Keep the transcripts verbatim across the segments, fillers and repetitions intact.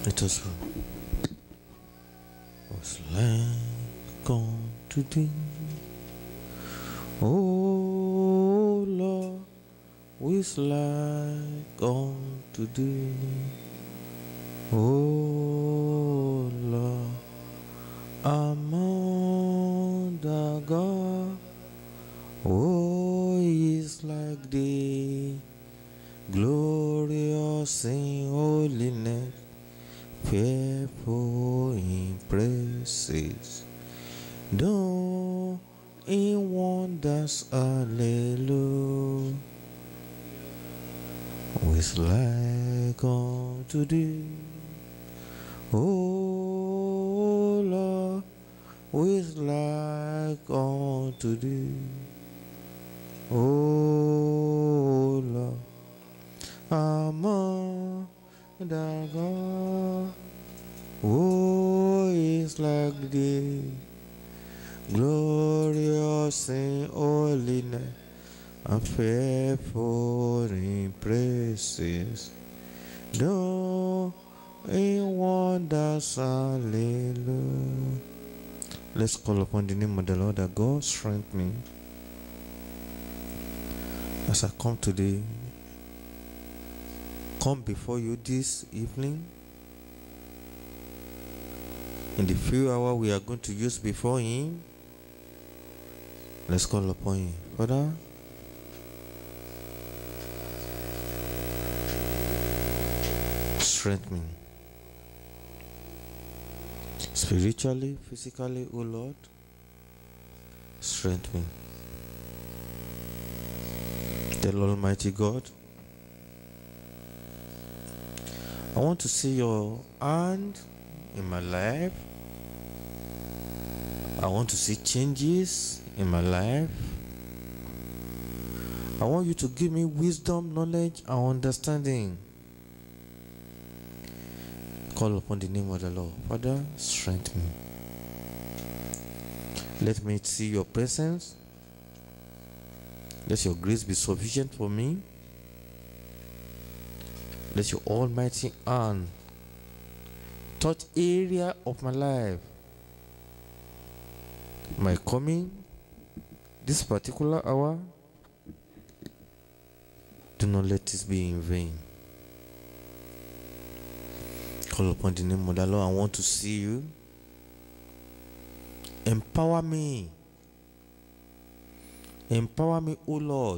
Let us go. Was like unto thee, O Lord, was like unto thee, O Lord, among the gods, oh, is like thee, glorious in holiness, fearful in praises, doing in wonders, hallelujah. With like unto thee, O Lord, with like unto thee, O Lord, among the gods, oh, is like thee, glorious in holiness, and faithful in praises, doing in wonders, hallelujah. Let's call upon the name of the Lord, that God strengthen me as I come today, come before you this evening. In the few hours we are going to use before Him, let's call upon Him. Father, strengthen me spiritually, physically, O Lord. Strengthen me. Tell Almighty God, I want to see your hand in my life. I want to see changes in my life. I want you to give me wisdom, knowledge, and understanding. Call upon the name of the Lord. Father, strengthen me. Let me see your presence. Let your grace be sufficient for me. Let your almighty hand touch area of my life. My coming this particular hour, do not let this be in vain. Call upon the name of the Lord. I want to see you. Empower me. Empower me, O Lord.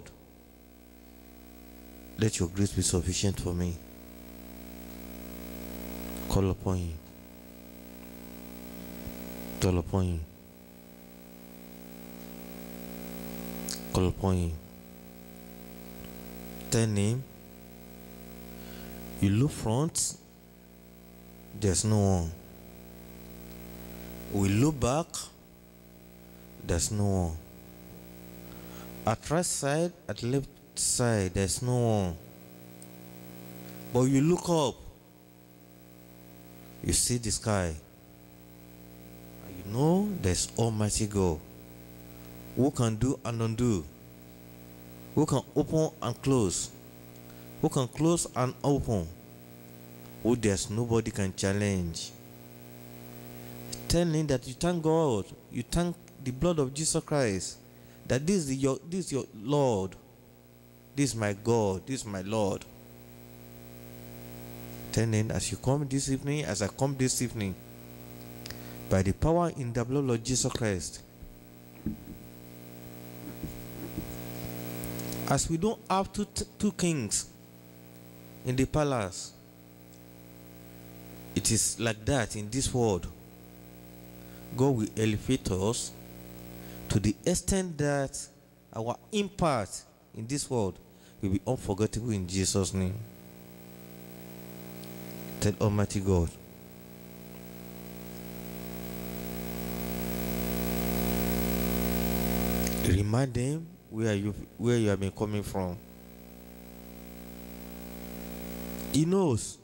Let your grace be sufficient for me. Call upon Him. Call upon Him. Call upon Him. Tell Him, you look front, there's no one. We look back, there's no one. At right side, at left side, there's no one. But you look up, you see the sky, and you know there's Almighty God, who can do and undo, who can open and close, who can close and open, who there's nobody can challenge. Tell Him that you thank God, you thank the blood of Jesus Christ, that this is your this is your Lord, this is my God, this is my Lord. Tell Him, as you come this evening, as I come this evening, by the power in the blood of Jesus Christ, as we don't have two, two kings in the palace, it is like that in this world. God will elevate us to the extent that our impact in this world will be unforgettable in Jesus' name. Tell Almighty God, remind them where you where you have been coming from. He knows.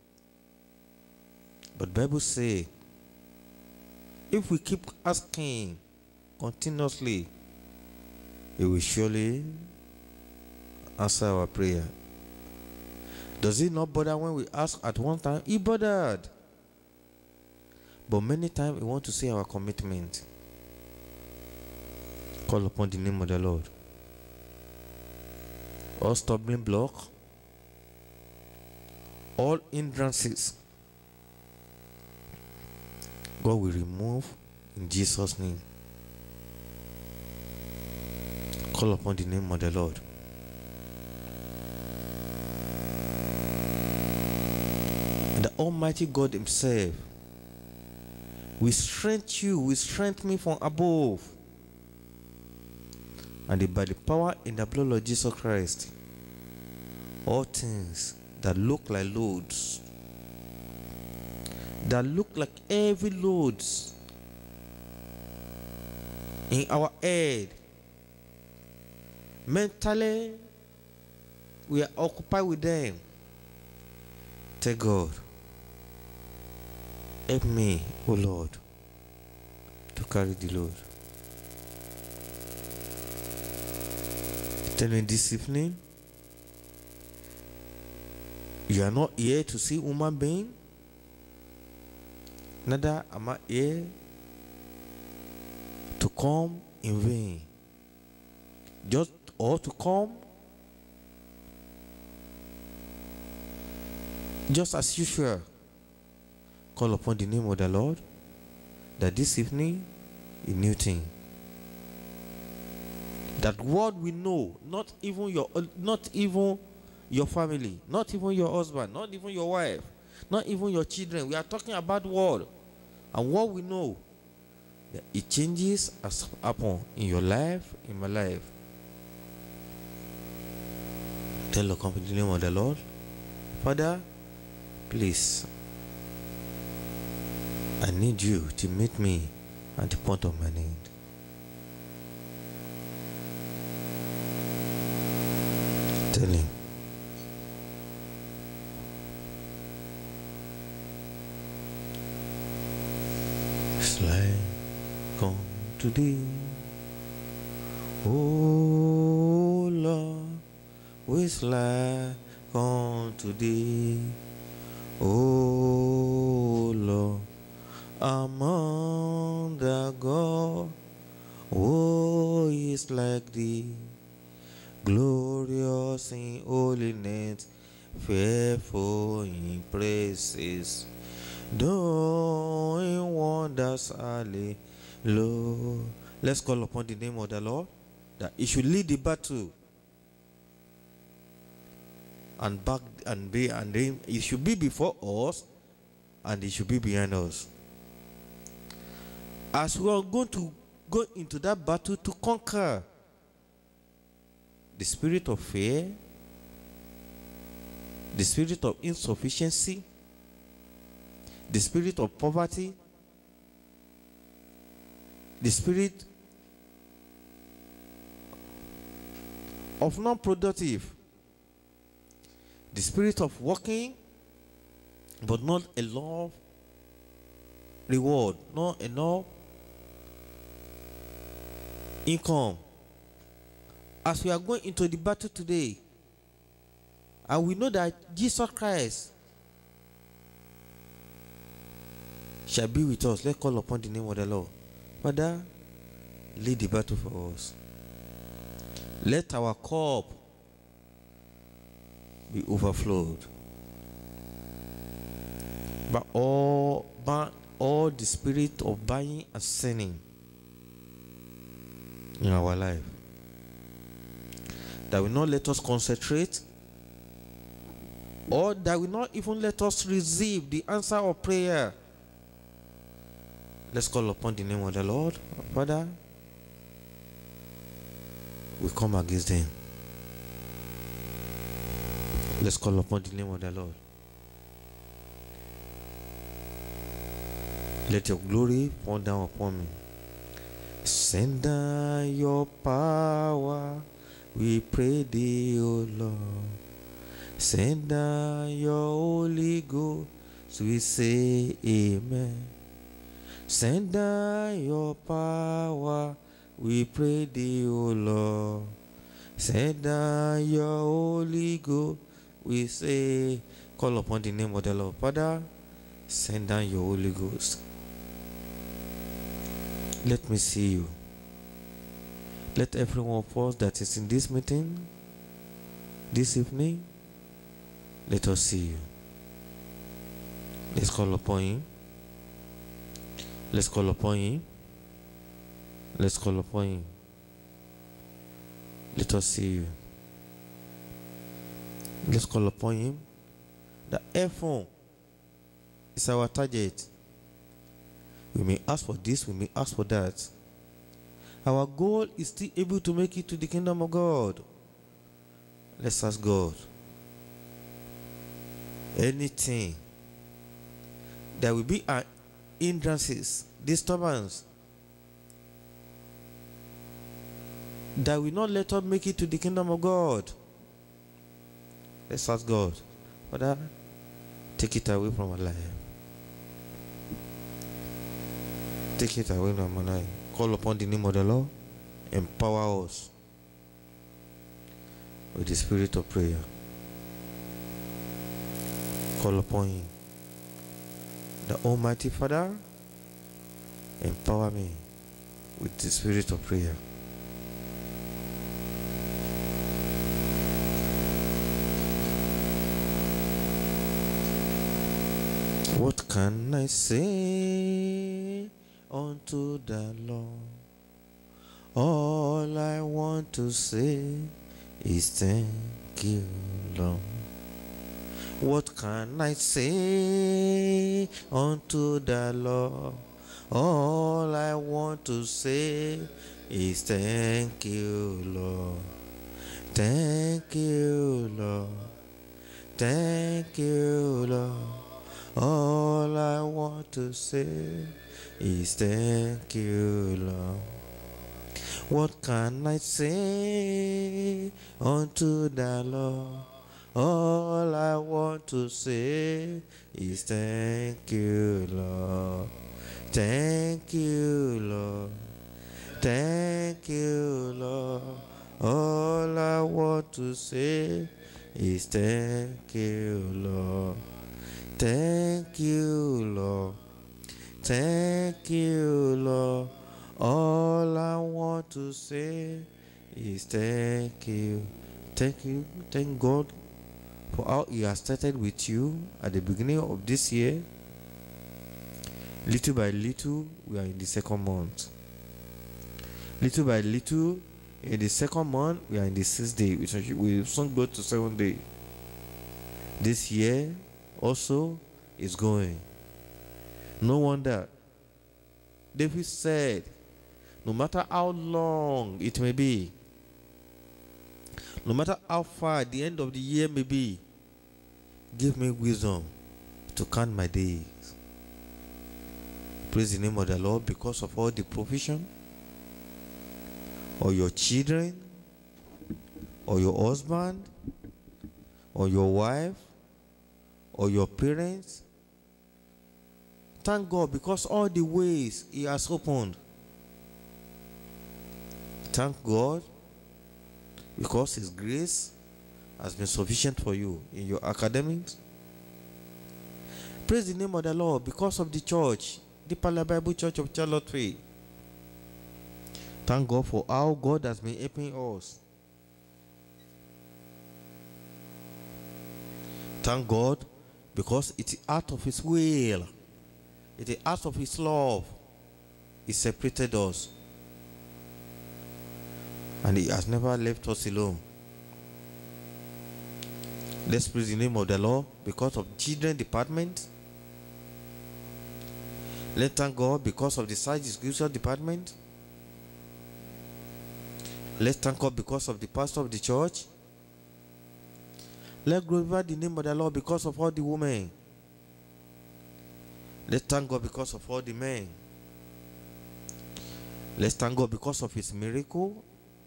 But Bible say, if we keep asking continuously, He will surely answer our prayer. Does it not bother when we ask at one time? He bothered. But many times we want to see our commitment. Call upon the name of the Lord. All stumbling block, all hindrances, God will remove in Jesus' name. Call upon the name of the Lord. And the Almighty God Himself will strengthen you, will strengthen me from above. And by the power in the blood of Jesus Christ, all things that look like loads, that look like heavy loads in our head, mentally we are occupied with them. Tell God, help me, O Lord, to carry the load. Tell me this evening, you are not here to see human being. Neither am I here to come in vain. Just or to come just as usual. Call upon the name of the Lord, that this evening a new thing. That what we know, not even your not even your family, not even your husband, not even your wife, not even your children. We are talking about word. And what we know, that it changes as happen in your life, in my life. Tell the company the name of the Lord. Father, please, I need you to meet me at the point of my need. Tell him. It's like come to thee, oh Lord, it's like come to thee, oh Lord, among the God, oh, it's like thee. Glorious in holiness, fearful in praises, doing wonders, hallelujah. Let's call upon the name of the Lord, that He should lead the battle and back and be and then He should be before us and He should be behind us. As we are going to go into that battle to conquer the spirit of fear, the spirit of insufficiency, the spirit of poverty, the spirit of non-productive, the spirit of working but not enough reward, not enough income. As we are going into the battle today, and we know that Jesus Christ shall be with us, let's call upon the name of the Lord. Father, lead the battle for us. Let our cup be overflowed by all, by all the spirit of buying and selling in our life. That will not let us concentrate, or that will not even let us receive the answer of prayer. Let's call upon the name of the Lord. Father, we come against them. Let's call upon the name of the Lord. Let your glory pour down upon me. Send down your power, we pray thee, O Lord. Send down your Holy Ghost, we say amen. Send down your power, we pray thee, O Lord. Send down your Holy Ghost, we say, call upon the name of the Lord. Father, send down your Holy Ghost. Let me see you. Let every one of us that is in this meeting this evening, let us see you. Let's call upon him. Let's call upon him. Let's call upon him. Let us see you. Let's call upon him. The heaven is our target. We may ask for this, we may ask for that. Our goal is still able to make it to the kingdom of God. Let's ask God. Anything that will be our hindrances, disturbance, that will not let us make it to the kingdom of God. Let's ask God. Father, take it away from our life. Take it away from our life. Call upon the name of the Lord. Empower us with the spirit of prayer. Call upon him. The Almighty Father, empower me with the spirit of prayer. What can I say unto the Lord? All I want to say is thank you, Lord. What can I say unto the Lord? All I want to say is thank you, Lord. Thank you, Lord. Thank you, Lord. All I want to say is thank you, Lord. What can I say unto the Lord? All I want to say is thank you, Lord. Thank you, Lord. Thank you, Lord. All I want to say is thank you, Lord. Thank you, Lord. Thank you, Lord. All I want to say is thank you. Thank you. Thank God for how he has started with you at the beginning of this year. Little by little, we are in the second month. Little by little, in the second month, we are in the sixth day. We soon go to seventh day. This year also is going. No wonder David said, no matter how long it may be, no matter how far the end of the year may be, give me wisdom to count my days. Praise the name of the Lord because of all the provision, or your children, or your husband, or your wife, or your parents. Thank God because all the ways he has opened. Thank God because his grace has been sufficient for you in your academics. Praise the name of the Lord because of the church, the Bible Church of Charlottesville. Thank God for how God has been helping us. Thank God because it is out of his will, it is out of his love, he separated us. And he has never left us alone. Let's praise the name of the Lord because of children department. Let's thank God because of the science scripture department. Let's thank God because of the pastor of the church. Let's glorify the name of the Lord because of all the women. Let's thank God because of all the men. Let's thank God because of his miracle,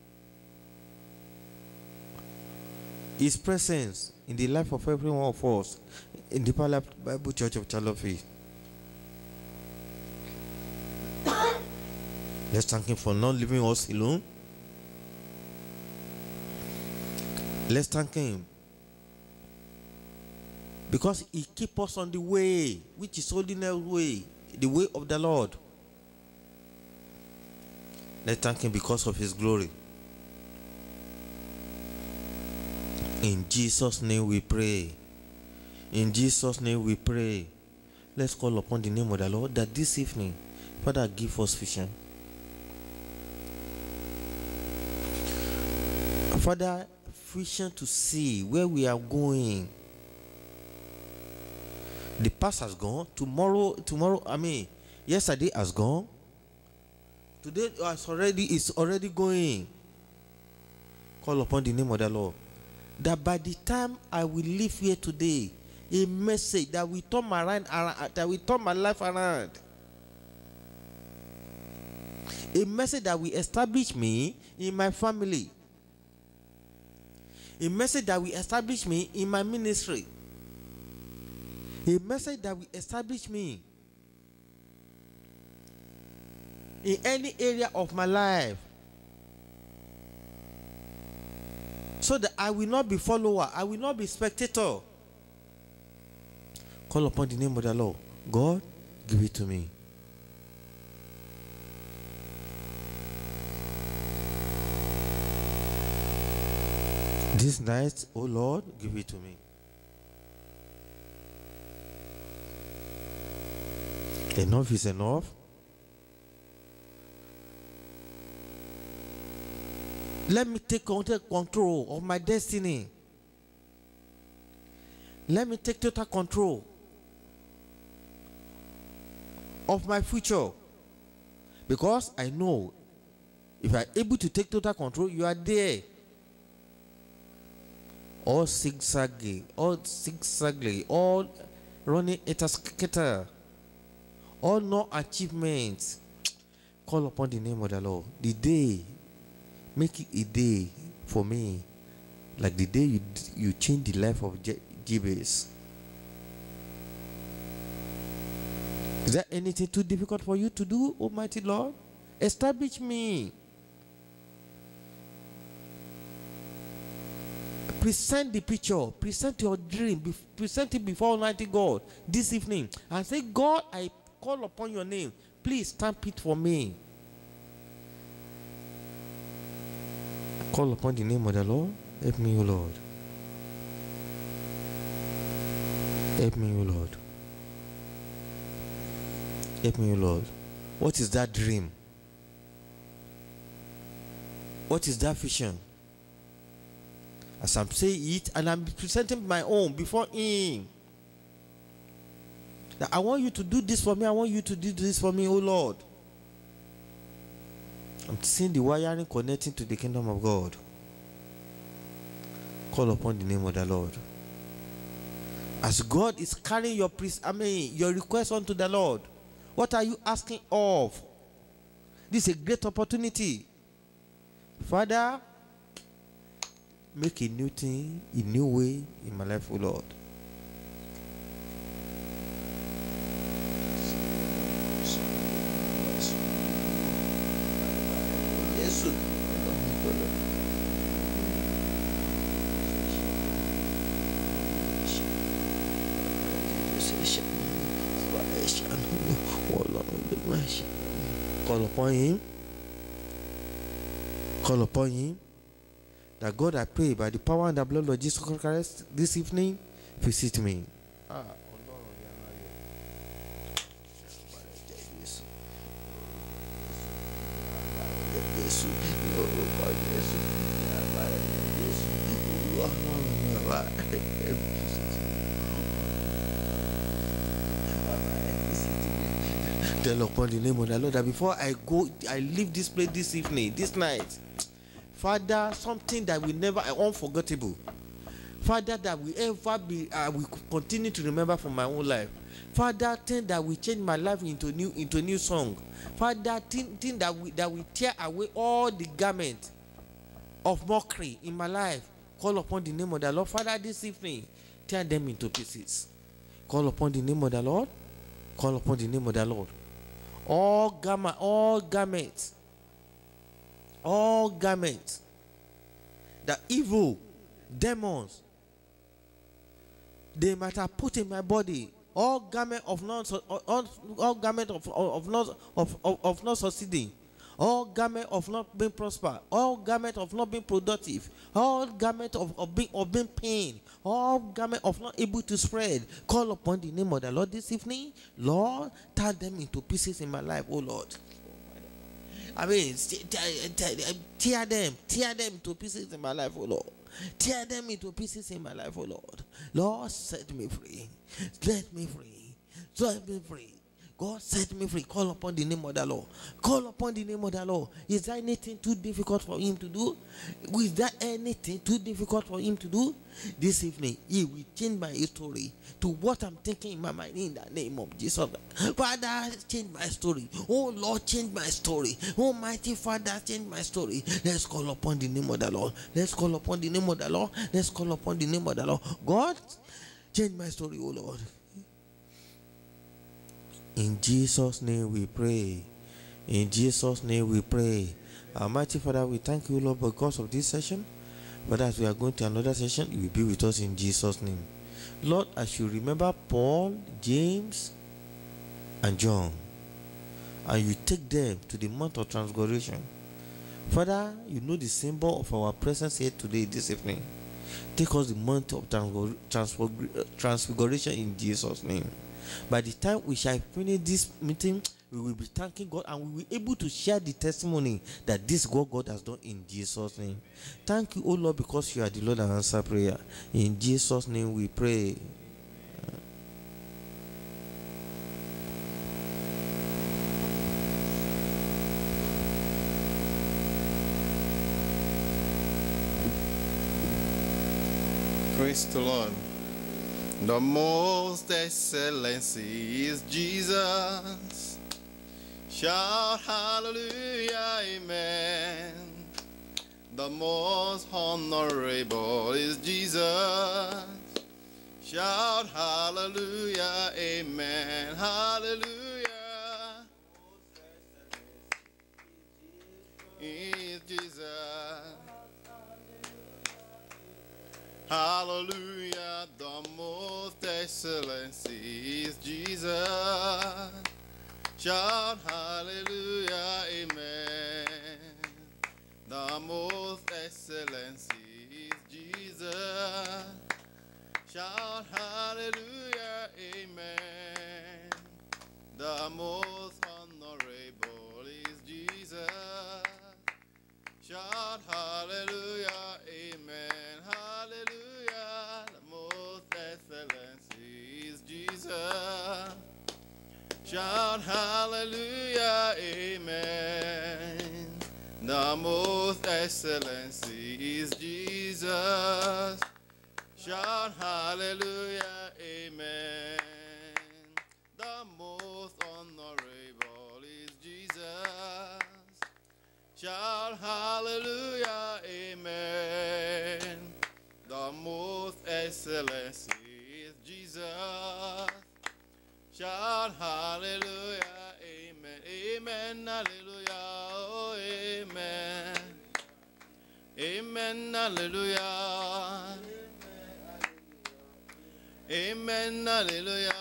his presence in the life of every one of us in the Bible Church of Charlottesville. Let's thank him for not leaving us alone. Let's thank him Because he keeps us on the way, which is holiness way, the way of the Lord. Let's thank him because of his glory. In Jesus' name we pray. In Jesus' name we pray. Let's call upon the name of the Lord that this evening, Father, give us vision. Father, vision to see where we are going. The past has gone. Tomorrow, tomorrow, I mean, yesterday has gone. Today is already is already going. Call upon the name of the Lord. That by the time I will leave here today, a message that will turn my around, that will turn my life around. A message that will establish me in my family. A message that will establish me in my ministry. A message that will establish me in any area of my life. So that I will not be follower, I will not be spectator. Call upon the name of the Lord. God, give it to me. This night, oh Lord, give it to me. Enough is enough. Let me take control of my destiny. Let me take total control of my future. Because I know if I'm able to take total control, you are there. All zigzagging, all zigzagging, all running at a scatter, all no achievements. Call upon the name of the Lord. The day, make it a day for me, like the day you you change the life of Jabez. Is there anything too difficult for you to do, Almighty Lord? Establish me. Present the picture, present your dream, present it before Almighty God this evening and say, God, I call upon your name. Please stamp it for me. I call upon the name of the Lord. Help me, O Lord. Help me, O Lord. Help me, O Lord. What is that dream? What is that vision? As I'm saying it, and I'm presenting my own before him. That I want you to do this for me. I want you to do this for me, oh Lord. I'm seeing the wiring connecting to the kingdom of God. Call upon the name of the Lord. As God is carrying your I mean your request unto the Lord, what are you asking of? This is a great opportunity. Father, make a new thing, a new way in my life, oh Lord. Call upon him. Call upon him. That God, I pray by the power and the blood of Jesus Christ this evening, visit me. Ah, tell upon the name of the Lord that before I go, I leave this place this evening, this night. Father, something that will never, unforgettable. Father, that will ever be, I uh, will continue to remember from my own life. Father, thing that will change my life into new, into a new song. Father, thing, thing that will, that will tear away all the garments of mockery in my life. Call upon the name of the Lord. Father, this evening, tear them into pieces. Call upon the name of the Lord. Call upon the name of the Lord. All garment, all garments. All garments, the evil demons they might have put in my body all garment of not all, all garment of, of not of, of, of not succeeding, all garment of not being prosper, all garment of not being productive, all garment of, of being of being pain, all garment of not able to spread. Call upon the name of the Lord this evening. Lord, tear them into pieces in my life, oh Lord. I mean, tear them, tear them into pieces in my life, oh Lord. Tear them into pieces in my life, oh Lord. Lord, set me free. Let me free. Set me free. God, set me free. Call upon the name of the Lord. Call upon the name of the Lord. Is there anything too difficult for him to do? Is there anything too difficult for him to do? This evening, he will change my story to what I'm thinking in my mind in the name of Jesus. Father, change my story. Oh Lord, change my story. Almighty Father, change my story. Let's call upon the name of the Lord. Let's call upon the name of the Lord. Let's call upon the name of the Lord. God, change my story, oh Lord. In Jesus' name we pray. In Jesus' name we pray. Almighty Father, we thank you, Lord, because of this session. But as we are going to another session, you will be with us in Jesus' name. Lord, as you remember Paul, James, and John, and you take them to the Mount of Transfiguration. Father, you know the symbol of our presence here today, this evening. Take us the Mount of Transfiguration in Jesus' name. By the time we shall finish this meeting, we will be thanking God and we will be able to share the testimony that this God God has done in Jesus' name. Thank you, O Lord, because you are the Lord and answer prayer. In Jesus' name we pray. Praise the Lord. The most excellency is Jesus. Shout hallelujah, amen. The most honorable is Jesus. Shout hallelujah, amen. Hallelujah. Is Jesus. Hallelujah, the most excellency is Jesus. Shout hallelujah, amen. The most excellency is Jesus. Shout hallelujah, amen. The most honorable is Jesus. Shout hallelujah, amen. Hallelujah, the most excellency is Jesus. Shout hallelujah, amen. The most excellency is Jesus. Shout hallelujah, amen. The most honorable is Jesus. Shout hallelujah, amen. The most excellency is Jesus. Shout hallelujah, amen. Amen, hallelujah, oh, amen. Amen, hallelujah. Amen, hallelujah.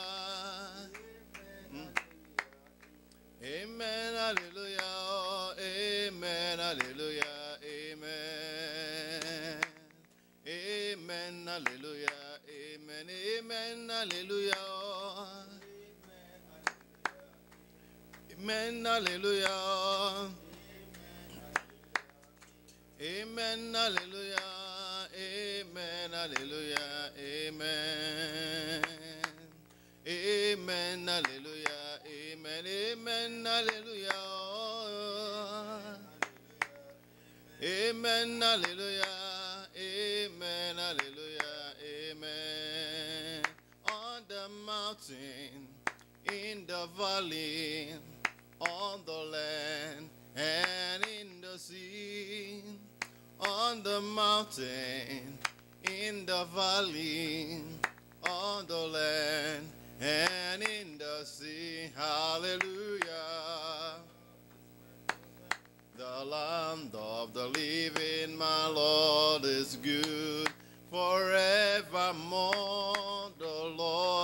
Amen, hallelujah. Amen, hallelujah. Amen. Amen, hallelujah. Amen, amen, hallelujah. Amen, hallelujah. Amen, hallelujah. Amen, hallelujah. Amen. Amen, hallelujah. Amen, amen, hallelujah. Amen, hallelujah. Amen, hallelujah. Amen. On the mountain, in the valley, on the land, and in the sea. On the mountain, in the valley, on the land, and in the sea. Hallelujah. The land of the living, my Lord is good forevermore. The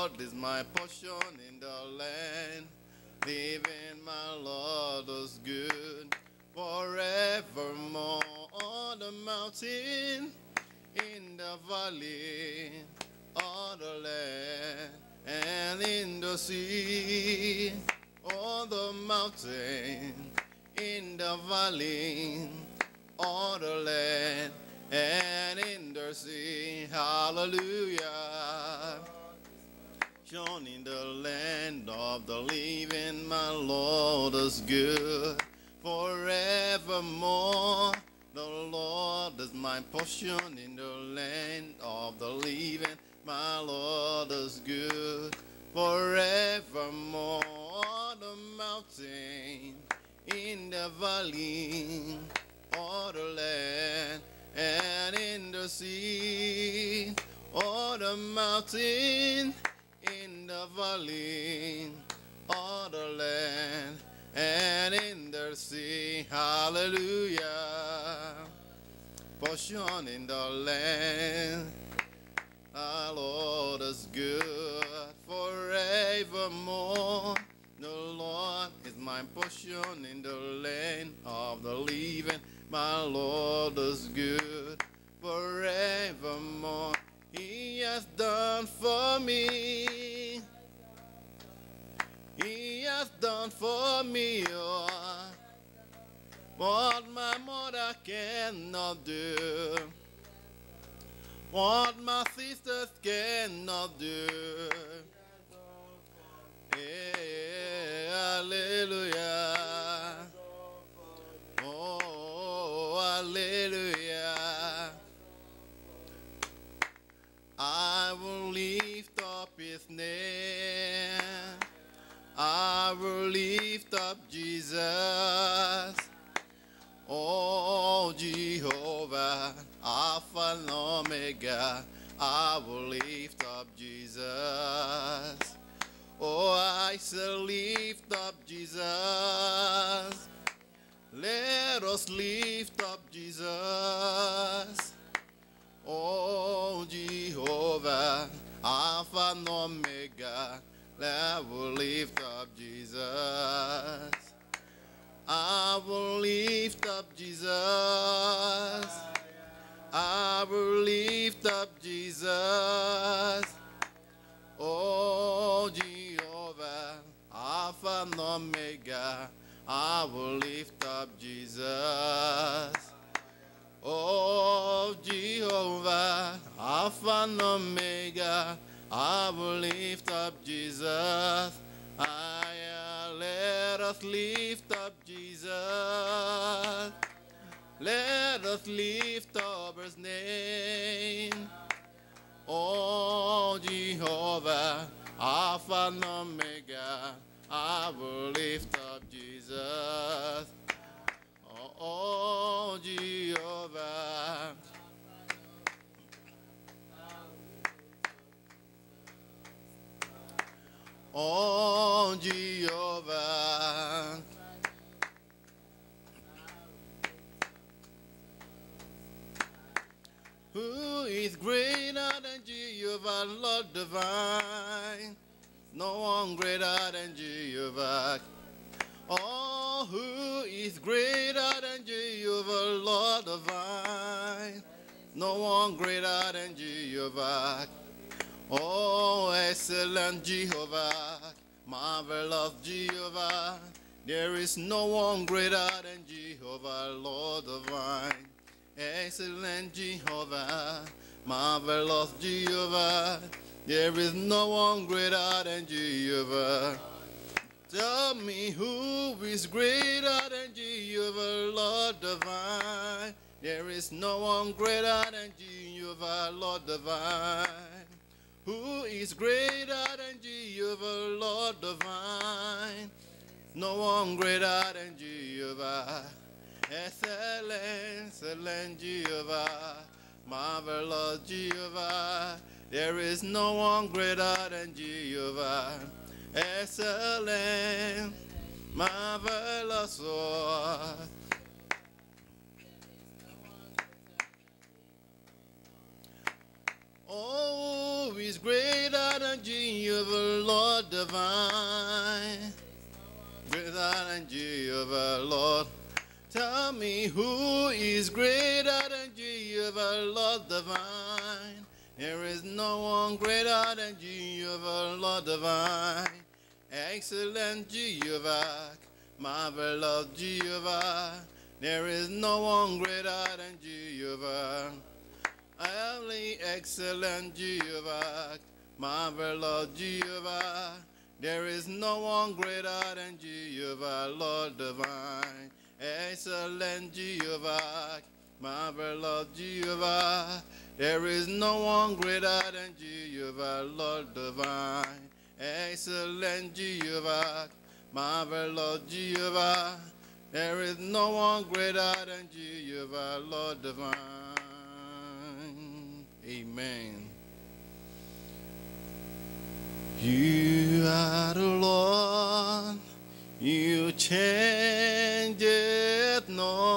Lord is my portion in the land. Living my Lord is good forevermore. On the mountain, in the valley, on the land, and in the sea. On the mountain, in the valley, on the land, and in the sea. Hallelujah. Shone in the land of the living, my Lord is good forevermore. The Lord is my portion in the land of the living, my Lord is good forevermore. On the mountain, in the valley, on the land, and in the sea. On the mountain, in the valley, on the land, and in the sea. Hallelujah. Portion in the land, our Lord is good forevermore. The Lord is my portion in the land of the living. My Lord is good forevermore. He has done for me. He has done for me oh, what my mother cannot do, what my sisters cannot do. Hey, hallelujah. Oh, hallelujah. I will lift up his name. I will lift up Jesus. Oh, Jehovah, Alpha and Omega. I will lift up Jesus. Oh, I shall lift up Jesus. Let us lift up Jesus. Oh, Jehovah, Alpha and Omega, I will lift up Jesus. I will lift up Jesus. I will lift up Jesus. Oh, Jehovah, Alpha and Omega, I will lift up Jesus. Oh, Jehovah, Alpha and Omega, I will lift up Jesus. I, let us lift up Jesus. Let us lift up his name. Oh, Jehovah, Alpha and Omega, I will lift up Jesus. Oh, Jehovah. Oh, Jehovah. Who is greater than Jehovah, Lord divine? No one greater than Jehovah. Oh, who is greater than Jehovah, Lord divine? No one greater than Jehovah. Oh, excellent Jehovah, marvelous Jehovah. There is no one greater than Jehovah, Lord divine. Excellent Jehovah, marvelous Jehovah. There is no one greater than Jehovah. Tell me who is greater than Jehovah, Lord divine. There is no one greater than Jehovah, Lord divine. Who is greater than Jehovah, Lord divine? No one greater than Jehovah. Excellent, excellent Jehovah, marvelous Jehovah. There is no one greater than Jehovah. Excellent, marvelous Lord. Oh, he's greater than Jehovah, Lord divine. Greater than Jehovah, Lord. Tell me who is greater than Jehovah, Lord divine. There is no one greater than Jehovah, Lord divine. Excellent Jehovah, marvelous Jehovah. There is no one greater than Jehovah. Highly excellent Jehovah, marvelous Jehovah. There is no one greater than Jehovah, Lord divine. Excellent Jehovah, marvelous Jehovah. There is no one greater than Jehovah, Lord divine. Excellent Jehovah, marvelous Jehovah. There is no one greater than Jehovah, Lord divine. Amen. You are the Lord, you change it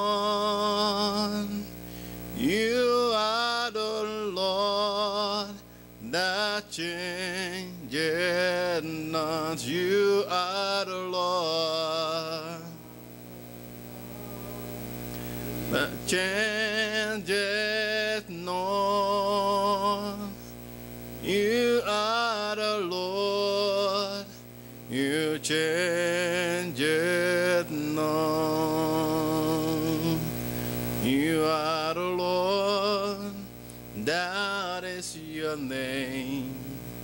none. You are the Lord that changes not. You are the Lord that changes not. You are the Lord, you change it not. You are the Lord, that is your name.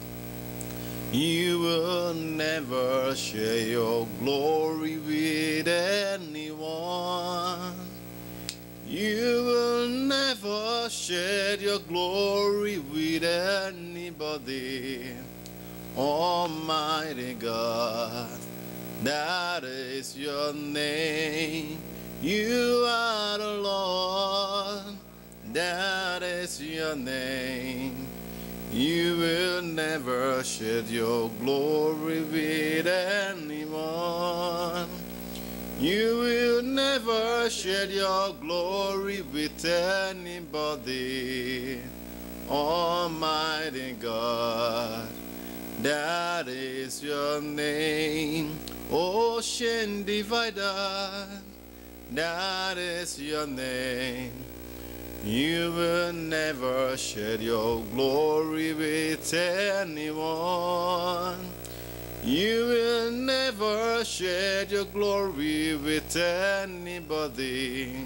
You will never share your glory with anyone. You will never share your glory with anybody. Almighty God, that is your name. You are the Lord, that is your name. You will never shed your glory with anyone. You will never shed your glory with anybody. Almighty God, that is your name. Ocean divider, that is your name. You will never shed your glory with anyone. You will never shed your glory with anybody.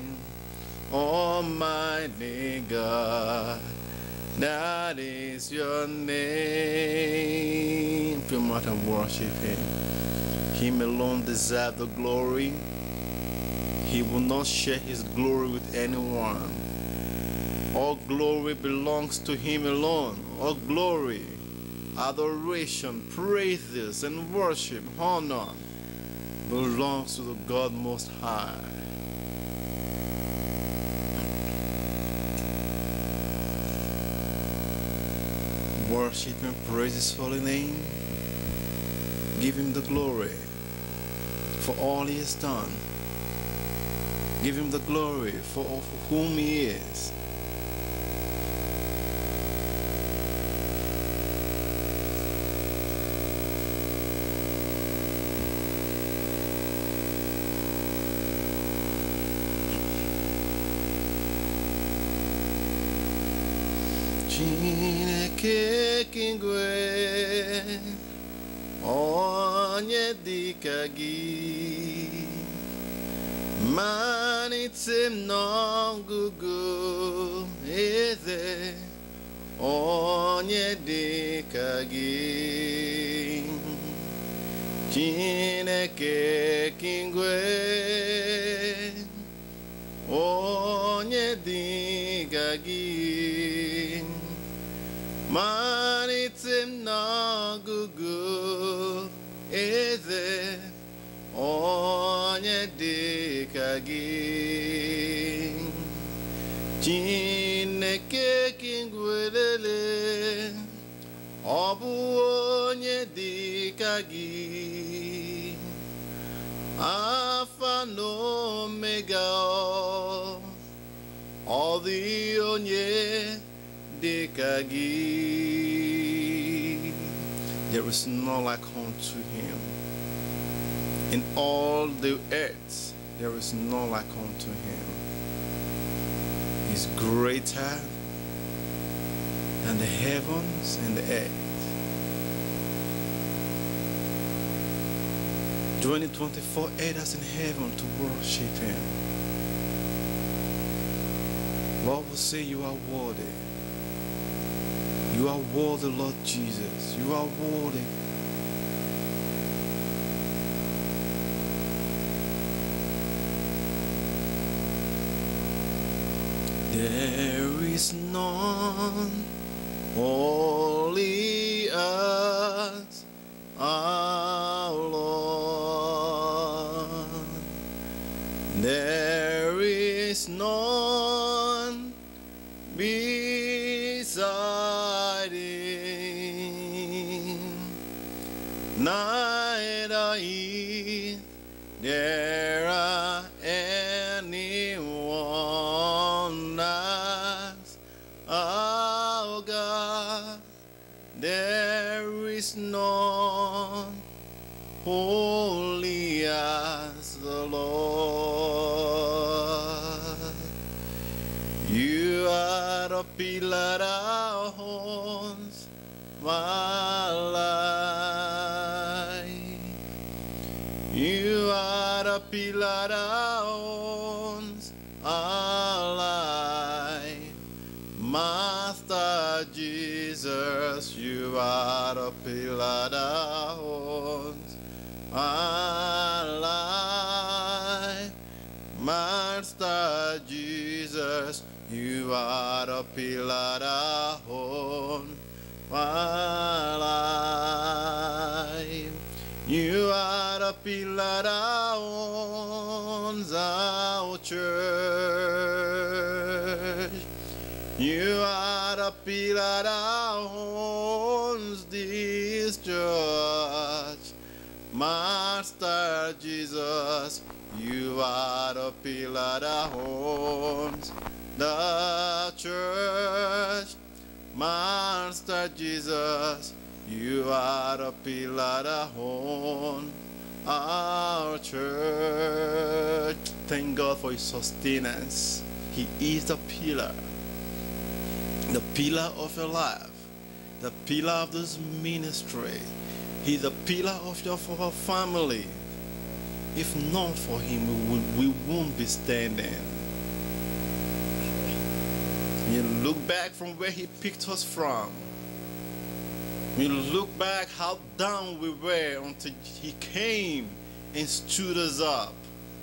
Almighty God, that is your name. Feel more and worship Him. Him alone deserves the glory. He will not share His glory with anyone. All glory belongs to Him alone. All glory, adoration, praises, and worship, honor belongs to the God Most High. Worship and praise His holy name. Give Him the glory for all He has done. Give Him the glory for whom He is. Chineke kingwe onye dịka gị malite m n'ọgụgụ eze onye dịka gị Chineke kingwe onye dịka gị malite m n'ọgụgụ eze onye dịka gị Chineke kingwelele ọ bụ onye dịka gị Alpha na Omega ọ dị onye Idekagi. There is none like unto him. In all the earth, there is none like unto him. He's greater than the heavens and the earth. Join the twenty-four elders in heaven to worship him. Lord will say, you are worthy. You are worthy, Lord Jesus. You are worthy. There is none holy as our Lord. There is none beside him, neither is there anyone as our God. There is none holy as the Lord. You are the pillar that holds my life. You are the pillar that holds our life. Master Jesus, you are the pillar that holds my life. Master Jesus, you are the pillar that holds my life. You are the pillar that holds our church. You are the pillar that holds this church. Master Jesus, you are the pillar that holds the church. Master Jesus, you are the pillar that holds our church. Thank God for his sustenance. He is the pillar. The pillar of your life. The pillar of this ministry. He's the pillar of your for our family. If not for him, we, we won't be standing. You look back from where he picked us from. We look back how down we were until he came and stood us up.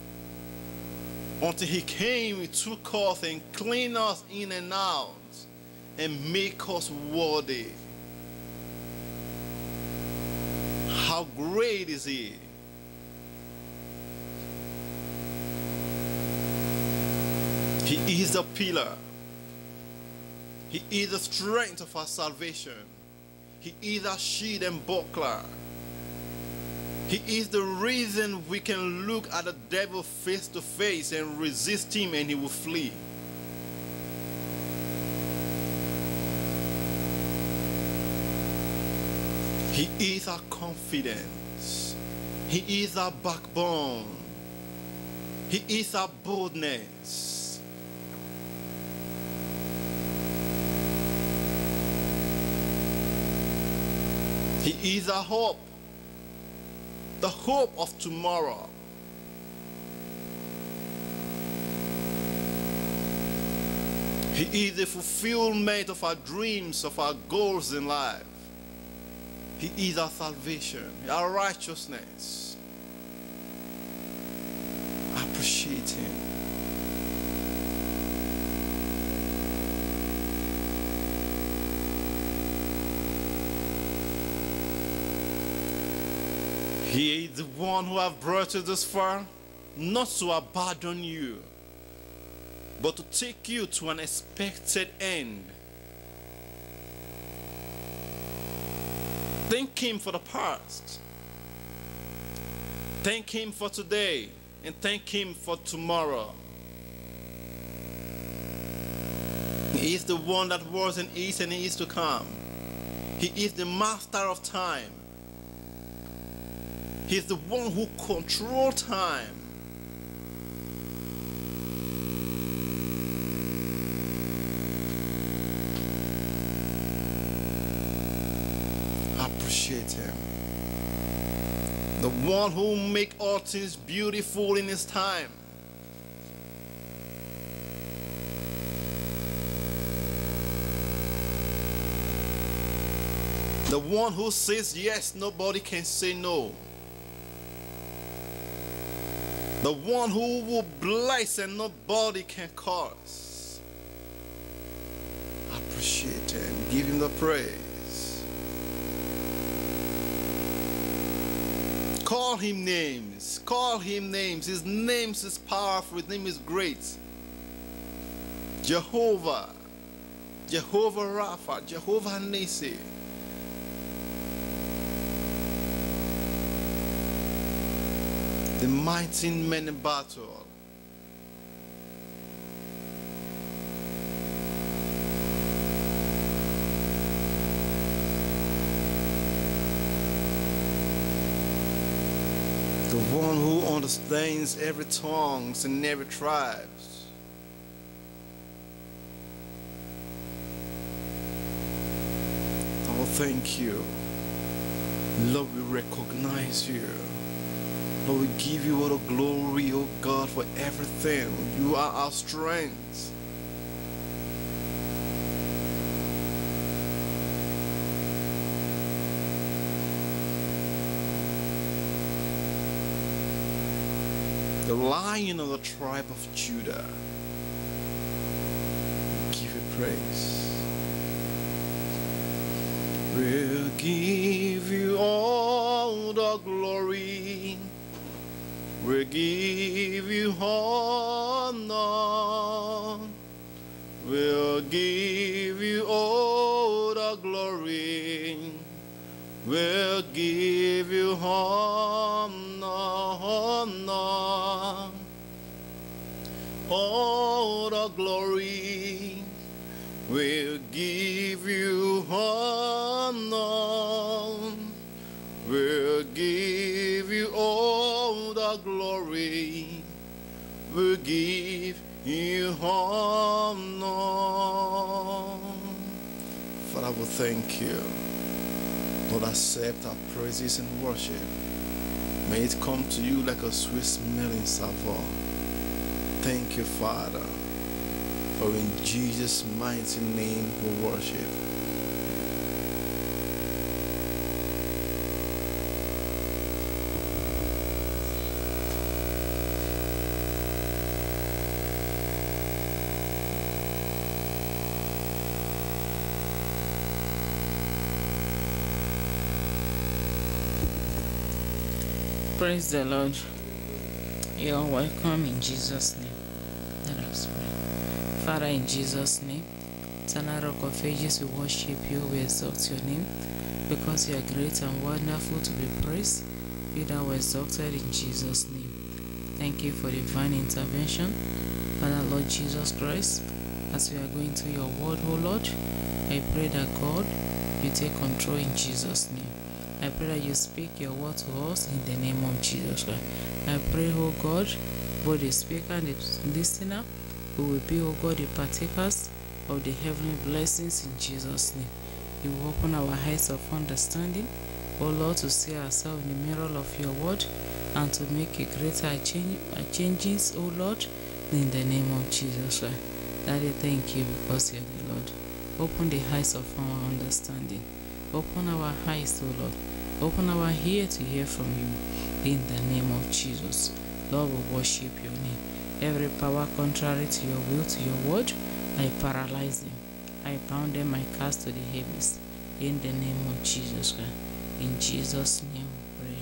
Until he came, he took us and cleaned us in and out and make us worthy. How great is he? He is the pillar. He is the strength of our salvation. He is our shield and buckler. He is the reason we can look at the devil face to face and resist him and he will flee. He is our confidence. He is our backbone. He is our boldness. He is our hope, the hope of tomorrow. He is the fulfillment of our dreams, of our goals in life. He is our salvation, our righteousness. Appreciate him. He is the one who has brought you this far, not to abandon you, but to take you to an expected end. Thank him for the past. Thank him for today, and thank him for tomorrow. He is the one that was and is and is to come. He is the master of time. He is the one who controls time. Appreciate him. The one who makes all things beautiful in his time. The one who says yes, nobody can say no. The one who will bless and nobody can curse. Appreciate him. Give him the praise. Call him names. Call him names. His name is powerful. His name is great. Jehovah. Jehovah Rapha. Jehovah Nissi. The mighty men in battle. The one who understands every tongue and every tribe. Oh, thank you. Lord, we recognize you. Lord, we give you all the glory, oh God, for everything. You are our strength. The Lion of the tribe of Judah. We give you praise. We'll give you all the glory. We'll give you honor. We'll give you all the glory. We'll give you honor, honor. All the glory. We'll give you honor. We'll give you all the glory. We'll give you honor. Father, we thank you. Lord, accept our praises and worship. May it come to you like a sweet smelling savour. Thank you, Father, for in Jesus' mighty name we worship. Praise the Lord. You are welcome in Jesus' name. Let us pray. Father, in Jesus' name, eternal rock of ages, we worship you, we exalt your name, because you are great and wonderful to be praised. Be thou exalted in Jesus' name. Thank you for divine intervention. Father, Lord Jesus Christ, as we are going to your word, O Lord, I pray that God, you take control in Jesus' name. I pray that you speak your word to us in the name of Jesus Christ. I pray, oh God, both the speaker and the listener, who will be, oh God, the partakers of the heavenly blessings in Jesus' name. You will open our eyes of understanding, oh Lord, to see ourselves in the mirror of your word and to make a greater change, changes, oh Lord, in the name of Jesus Christ. Daddy, thank you because you are the Lord. Open the eyes of our understanding. Open our eyes, O Lord. Open our ear to hear from you. In the name of Jesus. Lord, we worship your name. Every power contrary to your will, to your word, I paralyze them. I bound them, I cast to the heavens. In the name of Jesus Christ. In Jesus' name we pray.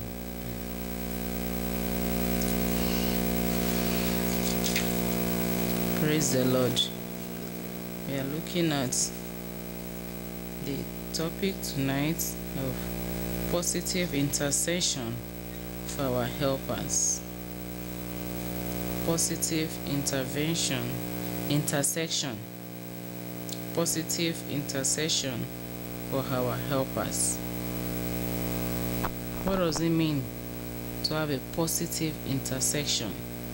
Amen. Praise the Lord. We are looking at the topic tonight of positive intercession for our helpers. Positive intervention, intersection positive intercession for our helpers. What does it mean to have a positive intersection?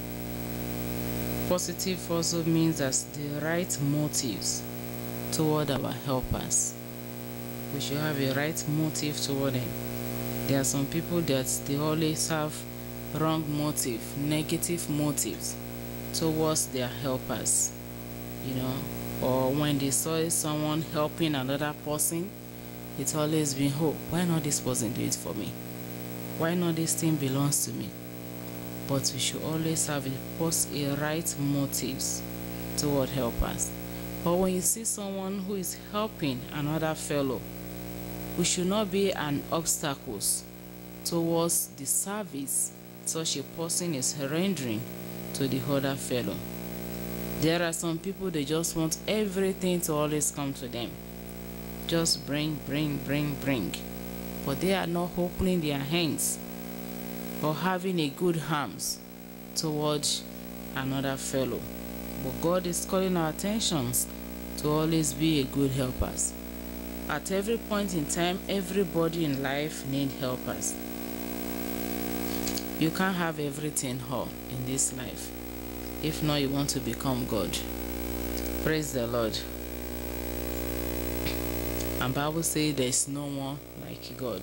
Positive also means that the right motives toward our helpers. We should have a right motive toward them. There are some people that they always have wrong motive, negative motives towards their helpers, you know, or when they saw someone helping another person, it's always been, oh, why not this person do it for me? Why not this thing belongs to me? But we should always have a, post, a right motives toward helpers. But when you see someone who is helping another fellow, we should not be an obstacle towards the service such a person is rendering to the other fellow. There are some people, they just want everything to always come to them. Just bring, bring, bring, bring. But they are not opening their hands or having a good arms towards another fellow. But God is calling our attentions to always be a good helpers. At every point in time, everybody in life needs helpers. You can't have everything all in this life. If not, you want to become God. Praise the Lord. And Bible says there is no one like God.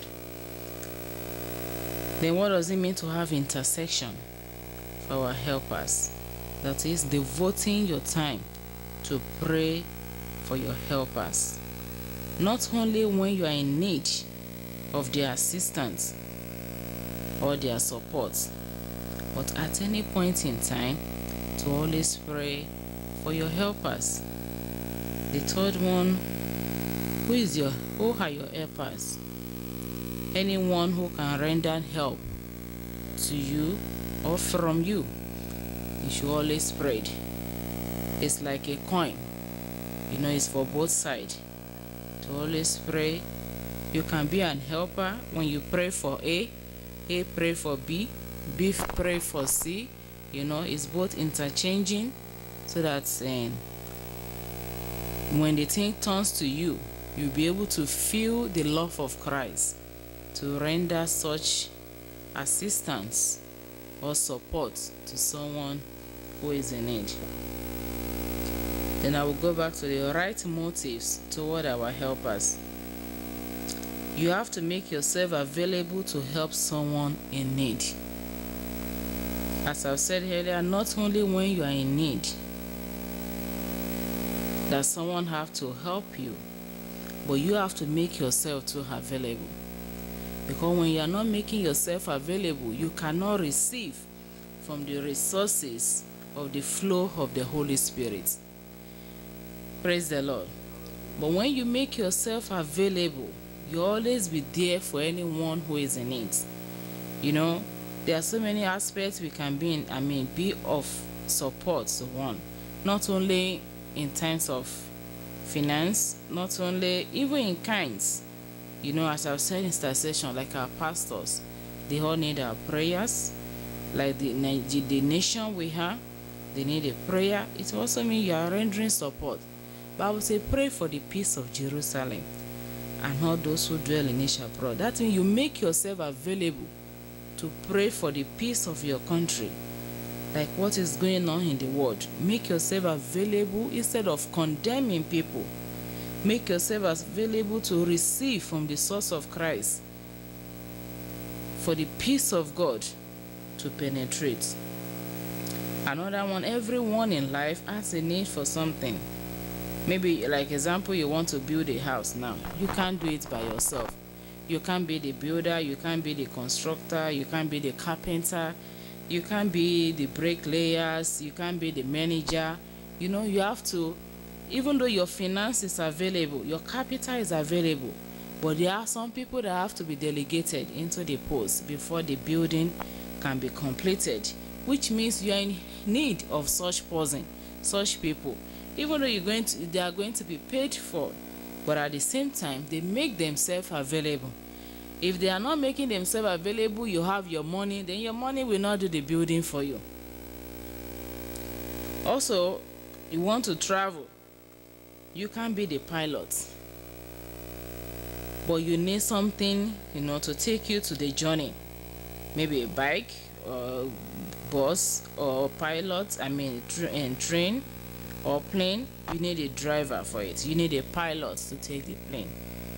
Then what does it mean to have intercession for our helpers? That is devoting your time to pray for your helpers. Not only when you are in need of their assistance or their support, but at any point in time to always pray for your helpers. The third one, who is your who are your helpers? Anyone who can render help to you or from you. You should always spread. It's like a coin, you know, it's for both sides. To always pray. You can be an helper when you pray for A, A pray for B, B pray for C. You know, it's both interchanging, so that um, when the thing turns to you, you'll be able to feel the love of Christ to render such assistance or support to someone who is in need. Then I will go back to the right motives toward our helpers. You have to make yourself available to help someone in need. As I've said earlier, not only when you are in need does someone have to help you, but you have to make yourself too available. Because when you are not making yourself available, you cannot receive from the resources of the flow of the Holy Spirit. Praise the Lord. But when you make yourself available, you always be there for anyone who is in need. You know, there are so many aspects we can be in, I mean, be of support to one. Not only in terms of finance, not only, even in kinds. You know, as I've said in intercession, like our pastors, they all need our prayers. Like the, the nation we have, they need a prayer. It also means you are rendering support. Bible says, pray for the peace of Jerusalem and all those who dwell in it shall prosper. That means you make yourself available to pray for the peace of your country. Like what is going on in the world. Make yourself available instead of condemning people. Make yourself available to receive from the source of Christ for the peace of God to penetrate. Another one, everyone in life has a need for something. Maybe, like example, you want to build a house now. You can't do it by yourself. You can't be the builder, you can't be the constructor, you can't be the carpenter, you can't be the bricklayers, you can't be the manager. You know, you have to, even though your finance is available, your capital is available, but there are some people that have to be delegated into the post before the building can be completed, which means you are in need of such person, such people. Even though you're going to, they are going to be paid for, but at the same time, they make themselves available. If they are not making themselves available, you have your money, then your money will not do the building for you. Also, you want to travel. you can't be the pilot, but you need something, you know, to take you to the journey. Maybe a bike or bus or pilot, I mean tra and train or plane. You need a driver for it. You need a pilot to take the plane.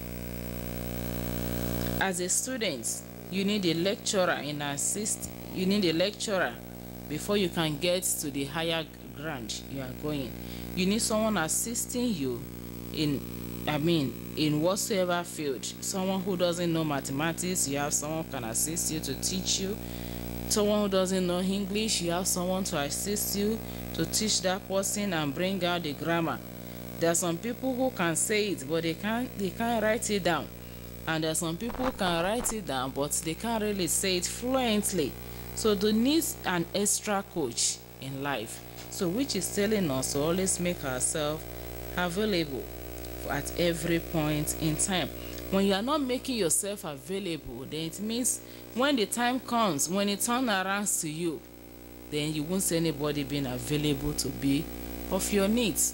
As a student, you need a lecturer in assist. You need a lecturer before you can get to the higher ground you are going. You need someone assisting you in, I mean, in whatsoever field. Someone who doesn't know mathematics, you have someone who can assist you to teach you. Someone who doesn't know English, you have someone to assist you to teach that person and bring out the grammar. There are some people who can say it, but they can't they can't write it down. And there are some people who can write it down, but they can't really say it fluently. So they need an extra coach in life. So which is telling us to always make ourselves available at every point in time. When you are not making yourself available, then it means when the time comes, when it turns around to you, then you won't see anybody being available to be of your needs.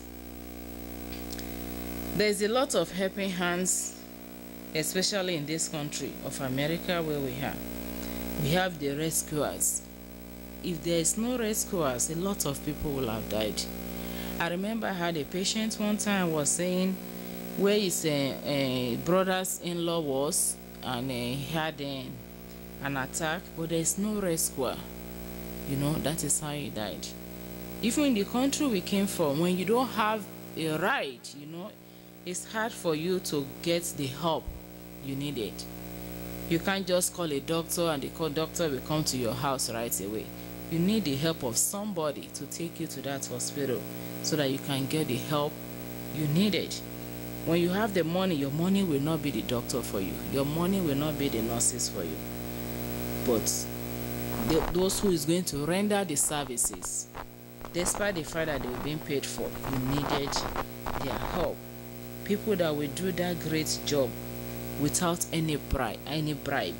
There's a lot of helping hands, especially in this country of America where we have. We have the rescuers. If there is no rescuers, a lot of people will have died. I remember I had a patient one time was saying where his uh, uh, brother's-in-law was, and uh, he had uh, an attack, but there is no rescuer. You know, that is how he died. Even in the country we came from, when you don't have a ride, you know, it's hard for you to get the help you needed. You can't just call a doctor and the doctor will come to your house right away. You need the help of somebody to take you to that hospital so that you can get the help you needed. When you have the money, your money will not be the doctor for you. Your money will not be the nurses for you. But the, those who is going to render the services, despite the fact that they were being paid for, you needed their help. People that will do that great job without any bribe, any bribe.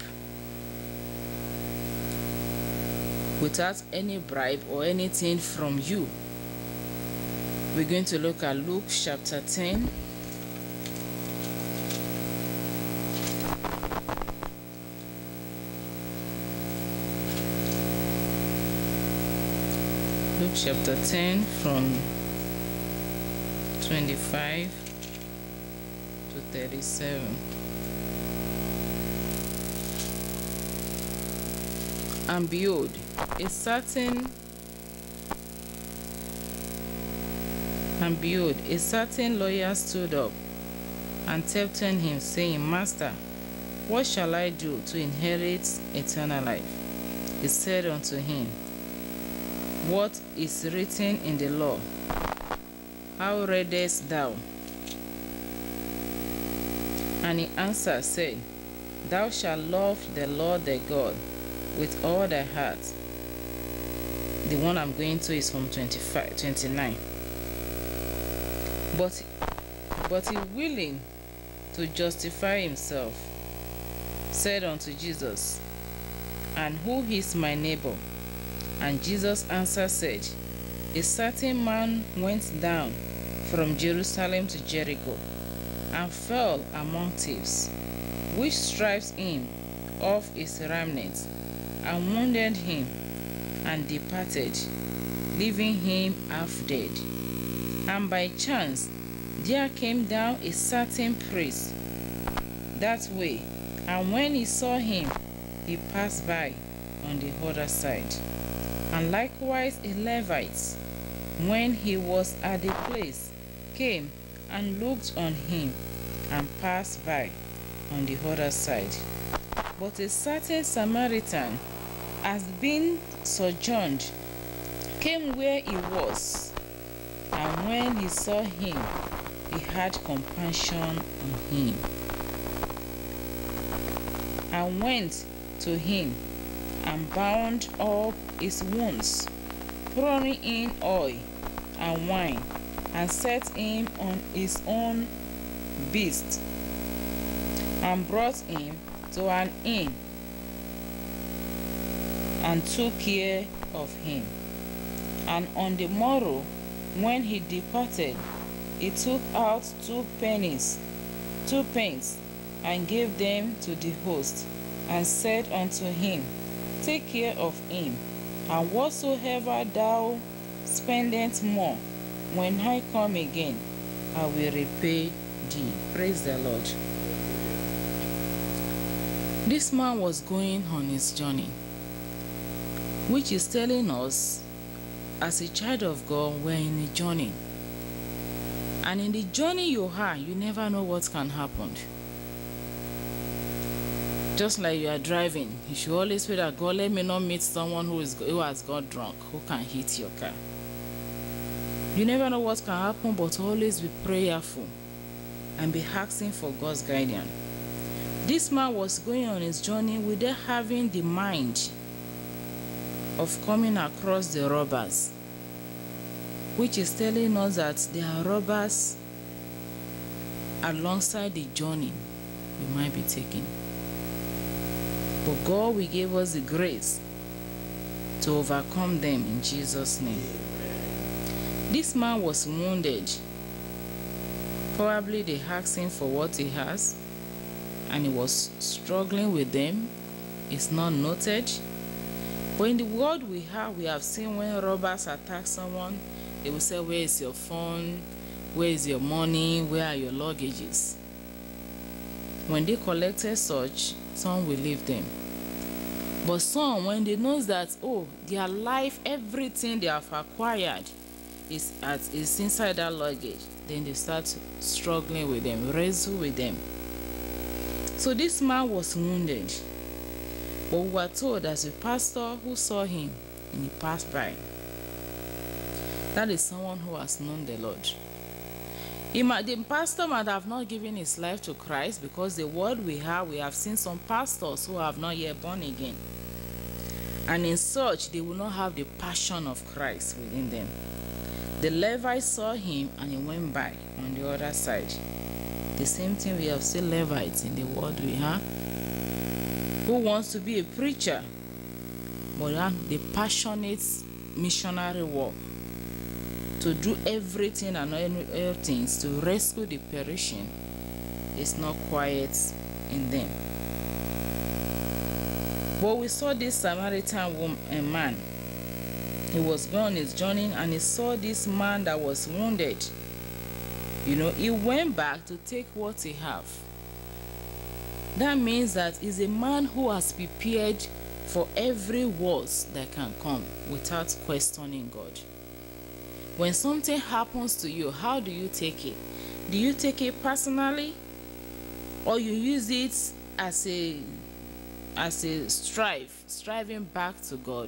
Without any bribe or anything from you. We're going to look at Luke chapter ten. Luke chapter ten from twenty-five to thirty-seven. And behold, a certain and behold, a certain lawyer stood up and tempted him, saying, Master, what shall I do to inherit eternal life? He said unto him, What is written in the law? How readest thou? And he answered, said, Thou shalt love the Lord thy God with all thy heart. The one I'm going to is from twenty-five, twenty-nine. But, but he, willing to justify himself, said unto Jesus, And who is my neighbor? And Jesus answered, said, A certain man went down from Jerusalem to Jericho, and fell among thieves, which stripped him of his raiment, and wounded him, and departed, leaving him half dead. And by chance there came down a certain priest that way, and when he saw him, he passed by on the other side. And likewise a Levite, when he was at the place, came and looked on him, and passed by on the other side. But a certain Samaritan, as being sojourned, came where he was, and when he saw him, he had compassion on him, and went to him, and bound up his wounds, pouring in oil and wine, and set him on his own beast, and brought him to an inn, and took care of him. And on the morrow, when he departed, He took out two pennies, two pence, and gave them to the host, and said unto him, Take care of him, and whatsoever thou spendest more, when I come again, I will repay thee. Praise the Lord. This man was going on his journey, which is telling us, as a child of God, we're in a journey. And in the journey you are, you never know what can happen. Just like you are driving, you should always pray that, God, let me not meet someone who is who has got drunk, who can hit your car. You never know what can happen, but always be prayerful and be asking for God's guidance. This man was going on his journey without having the mind of coming across the robbers, which is telling us that there are robbers alongside the journey we might be taking. But God will give us the grace to overcome them in Jesus' name. Amen. This man was wounded. Probably they asked him for what he has, and he was struggling with them. It's not noted. But in the world we have, we have seen when robbers attack someone, they will say, where is your phone? Where is your money? Where are your luggages? When they collected such, some will leave them. But some, when they know that, oh, their life, everything they have acquired is, at, is inside that luggage, then they start struggling with them, wrestle with them. So this man was wounded. But we were told as a pastor who saw him and he passed by, that is someone who has known the Lord. He might, the pastor might have not given his life to Christ, because the word we have, we have seen some pastors who have not yet born again. And in such, they will not have the passion of Christ within them. The Levite saw him and he went by on the other side. The same thing we have seen Levites in the world we have, who wants to be a preacher, but have the passionate missionary work, to do everything and all things to rescue the perishing, is not quiet in them. But we saw this Samaritan woman, a man. He was going on his journey and he saw this man that was wounded. You know, he went back to take what he have. That means that he's a man who has prepared for every worst that can come without questioning God. When something happens to you, how do you take it? Do you take it personally, or you use it as a as a strive, striving back to God?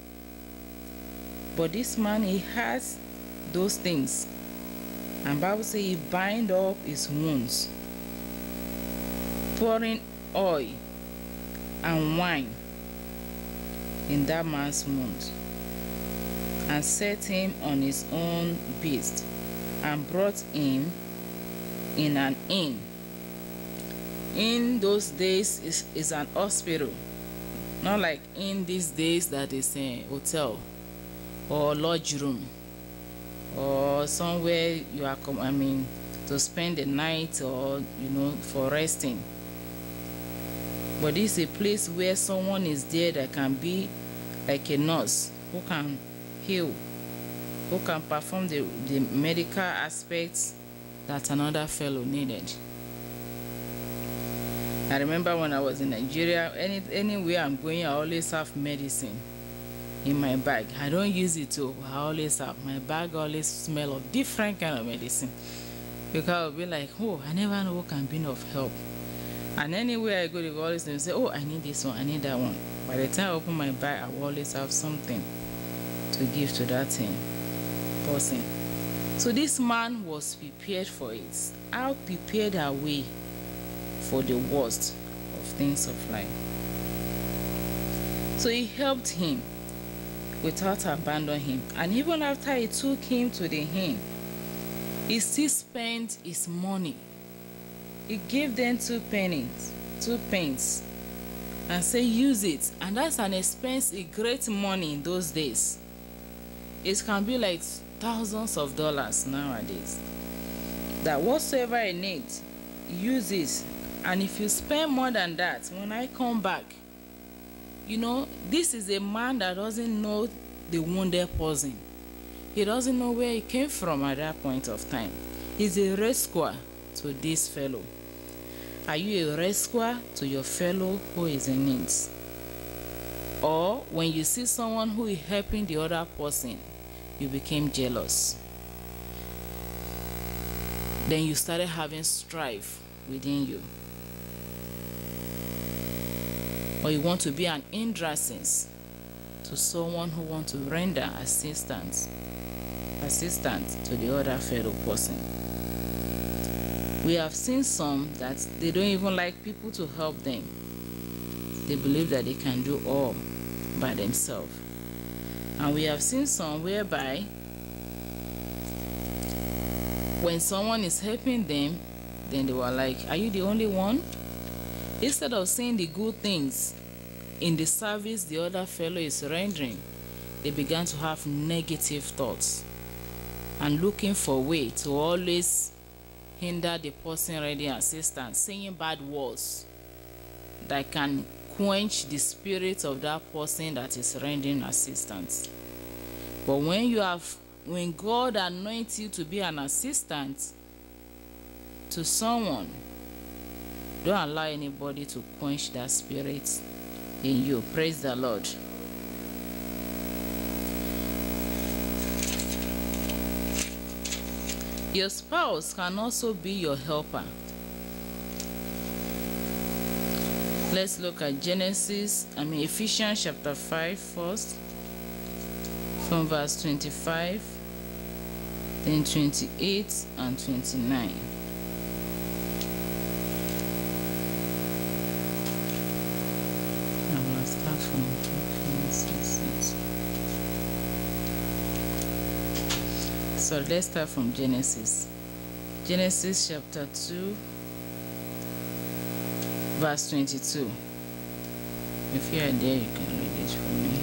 But this man, he has those things, and Bible says he bind up his wounds, pouring oil and wine in that man's wound, and set him on his own beast, and brought him in an inn. In those days is, is an hospital, not like in these days that is a hotel or lodge room or somewhere you are I mean to spend the night, or you know, for resting. But this is a place where someone is there that can be like a nurse, who can heal, who can perform the, the medical aspects that another fellow needed. I remember when I was in Nigeria, any, anywhere I'm going, I always have medicine in my bag. I don't use it too, I always have. My bag always smell of different kind of medicine, because I'll be like, oh, I never know what can be of help. And anywhere I go, they will always say, oh, I need this one, I need that one. By the time I open my bag, I will always have something to give to that thing, person. So this man was prepared for it. How prepared are we for the worst of things of life? So he helped him without abandoning him. And even after he took him to the inn, he still spent his money. He gave them two pennies, two pence, and said, use it. And that's an expense, a great money in those days. It can be like thousands of dollars nowadays. that whatsoever I need, use it. And if you spend more than that, when I come back, you know, this is a man that doesn't know the wounded person. He doesn't know where he came from at that point of time. He's a rescuer to this fellow. Are you a rescuer to your fellow who is in need? Or when you see someone who is helping the other person, you became jealous. Then you started having strife within you. Or you want to be an hindrance to someone who wants to render assistance, assistance to the other fellow person. We have seen some that they don't even like people to help them. They believe that they can do all by themselves. And we have seen some whereby when someone is helping them, then they were like, are you the only one? Instead of seeing the good things in the service the other fellow is rendering, they began to have negative thoughts and looking for a way to always hinder the person rendering assistance, saying bad words that can quench the spirit of that person that is rendering assistance. But when you have, when God anoints you to be an assistant to someone, don't allow anybody to quench that spirit in you. Praise the Lord. Your spouse can also be your helper. Let's look at Genesis, I mean Ephesians chapter five first, from verse twenty-five, then twenty-eight and twenty-nine. I will start from Genesis. So let's start from Genesis. Genesis chapter two, verse twenty-two. If you are there, you can read it for me.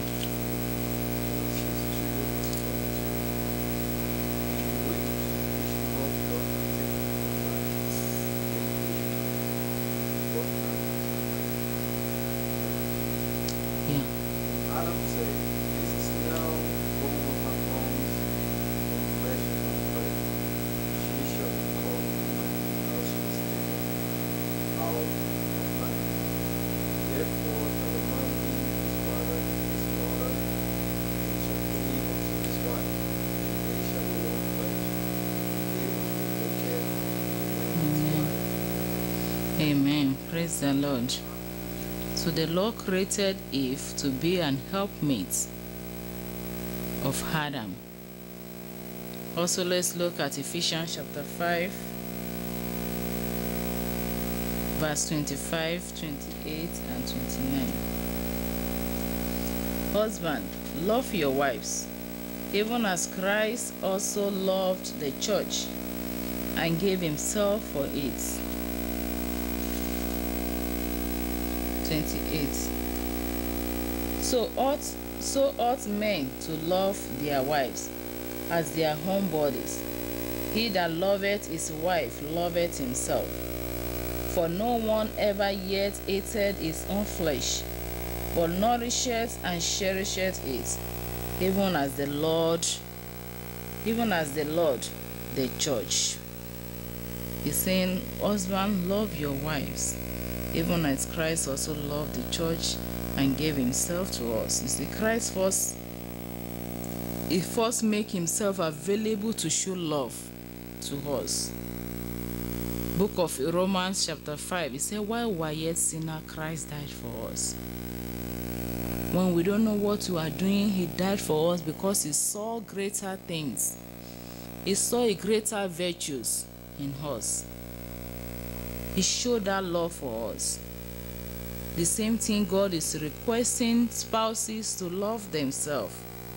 Yeah. Adam said, "This is now bone of my bones and flesh of my flesh. She shall be called woman, because she was taken out of man. Therefore shall the man leave his father and his mother, and shall cleave unto his wife, and they shall be one flesh. They will be naked, the man and his wife." Amen. Praise the Lord. So the Lord created Eve to be an helpmate of Adam. Also, let's look at Ephesians chapter five, verse twenty-five, twenty-eight, and twenty-nine. Husband, love your wives, even as Christ also loved the church and gave himself for it. twenty-eight. So ought, so ought men to love their wives as their own bodies. He that loveth his wife loveth himself. For no one ever yet hated his own flesh, but nourisheth and cherisheth it, even as the Lord, even as the Lord, the church. He's saying, husband, love your wives, even as Christ also loved the church and gave himself to us. You see, Christ first, he first make himself available to show love to us. Book of Romans chapter five, he said, while we were yet sinners, Christ died for us. When we don't know what we are doing, he died for us because he saw greater things. He saw a greater virtues in us. He showed that love for us. The same thing God is requesting spouses to love themselves.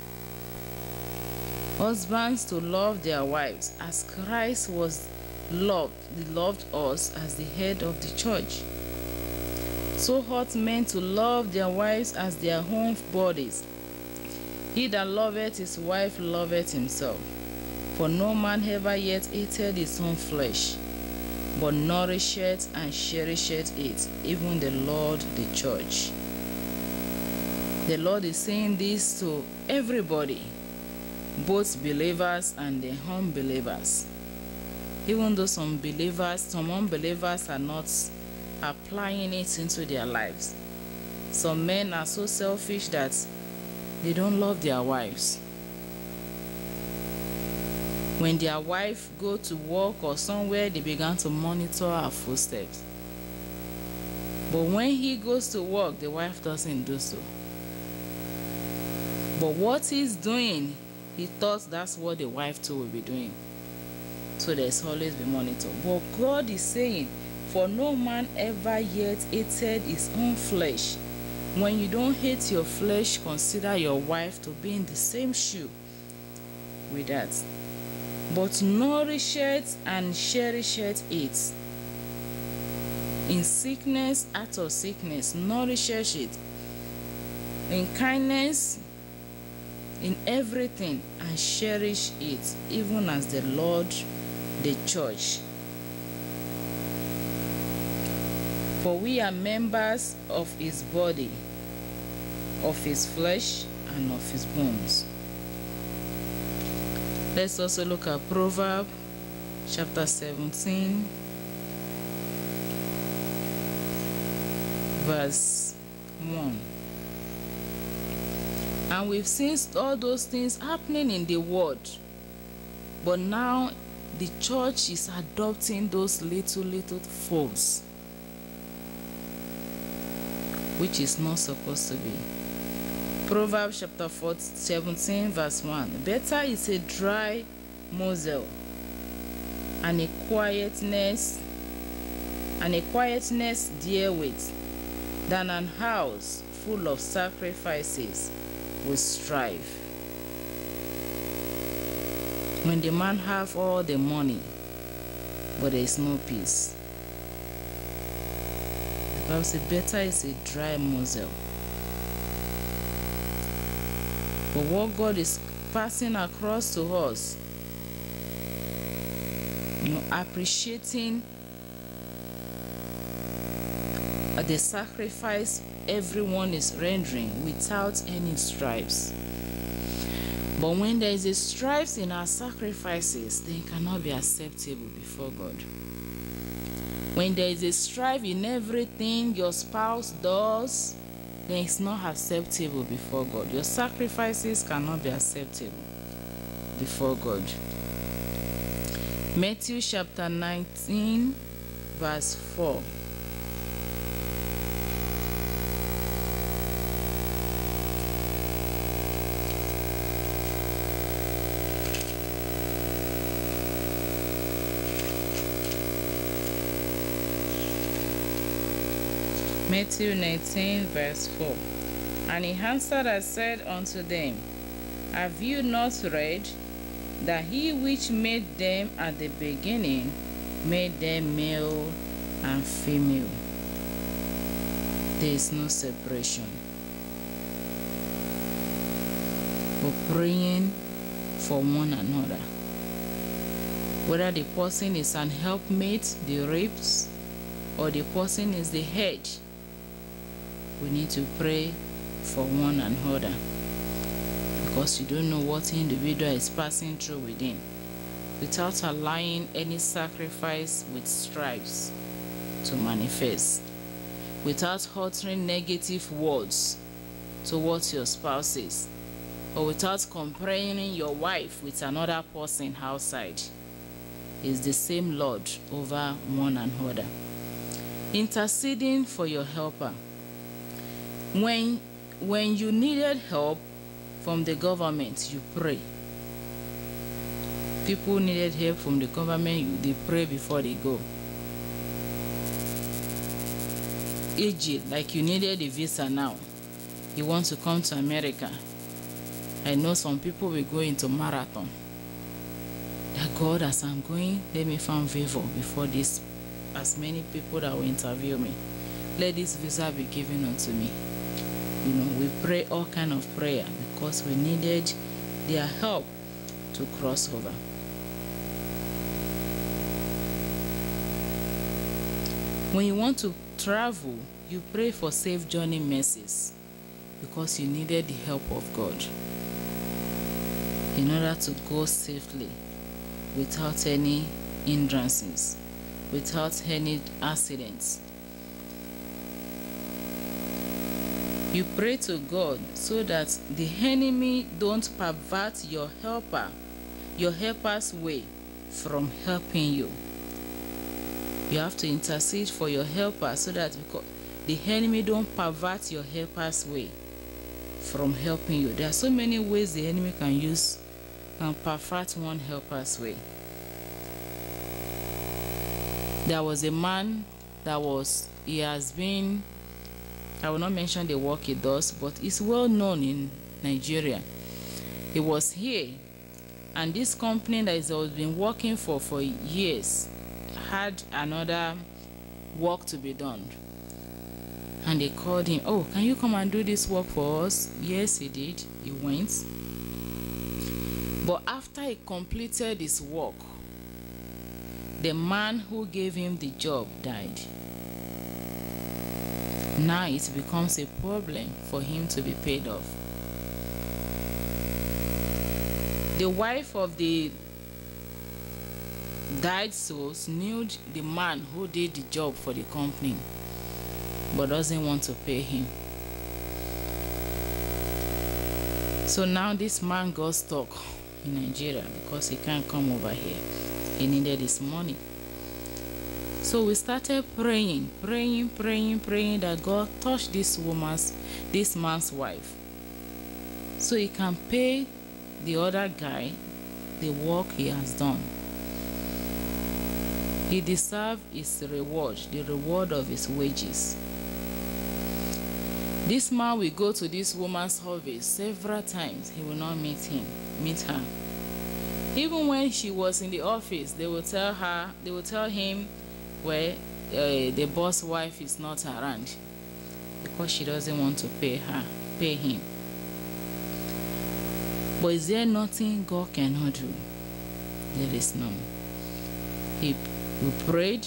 Husbands to love their wives as Christ was loved. He loved us as the head of the church. So ought men to love their wives as their own bodies. He that loveth his wife loveth himself. For no man ever yet hated his own flesh, but nourisheth and cherisheth it, even the Lord the church. The Lord is saying this to everybody, both believers and the unbelievers. Even though some believers, some unbelievers are not applying it into their lives. Some men are so selfish that they don't love their wives. When their wife go to work or somewhere, they began to monitor her footsteps. But when he goes to work, the wife doesn't do so. But what he's doing, he thought that's what the wife too will be doing. So there's always be monitor. But God is saying, for no man ever yet hated his own flesh. When you don't hate your flesh, consider your wife to be in the same shoe with that. But nourisheth and cherisheth it. In sickness, out of sickness, nourisheth it. In kindness, in everything, and cherish it, even as the Lord, the church. For we are members of his body, of his flesh, and of his bones. Let's also look at Proverbs chapter seventeen, verse one. And we've seen all those things happening in the world, but now the church is adopting those little, little foes, which is not supposed to be. Proverbs chapter seventeen, verse one. Better is a dry morsel and a quietness, and a quietness therewith, than an house full of sacrifices with strife. When the man have all the money, but there is no peace. The Bible says, better is a dry morsel. But what God is passing across to us, you know, appreciating the sacrifice everyone is rendering without any stripes. But when there is a stripes in our sacrifices, then it cannot be acceptable before God. When there is a strife in everything your spouse does, then it's not acceptable before God. Your sacrifices cannot be acceptable before God. Matthew chapter nineteen, verse four. Matthew nineteen, verse four. And he answered and said unto them, Have you not read that he which made them at the beginning made them male and female? There is no separation. We're praying for one another. Whether the person is an helpmate, the ribs, or the person is the head, we need to pray for one another, because you don't know what the individual is passing through within, without allowing any sacrifice with stripes to manifest, without uttering negative words towards your spouses, or without comparing your wife with another person outside. It's the same Lord over one another. Interceding for your helper. When, when you needed help from the government, you pray. People needed help from the government, you, they pray before they go. VIGIL, like you needed a visa now. You want to come to America. I know some people will go into marathon. That God, as I'm going, let me find favor before this, as many people that will interview me. Let this visa be given unto me. You know, we pray all kind of prayer because we needed their help to cross over. When you want to travel, you pray for safe journey mercies because you needed the help of God in order to go safely without any hindrances, without any accidents. You pray to God so that the enemy don't pervert your helper, your helper's way from helping you. You have to intercede for your helper so that because the enemy don't pervert your helper's way from helping you. There are so many ways the enemy can use and pervert one helper's way. There was a man that was, he has been, I will not mention the work he does, but it's well known in Nigeria. He was here, and this company that he's been working for for years had another work to be done. And they called him, oh, can you come and do this work for us? Yes, he did. He went. But after he completed his work, the man who gave him the job died. Now it becomes a problem for him to be paid off. The wife of the died souls knew the man who did the job for the company, but doesn't want to pay him. So now this man got stuck in Nigeria because he can't come over here. He needed his money. So we started praying, praying, praying, praying that God touch this woman's, this man's wife, so he can pay the other guy the work he has done. He deserved his reward, the reward of his wages. This man will go to this woman's office several times. He will not meet him, meet her. Even when she was in the office, they will tell her, they will tell him where uh, the boss wife is not around because she doesn't want to pay her, pay him. But is there nothing God cannot do? There is none. He We prayed.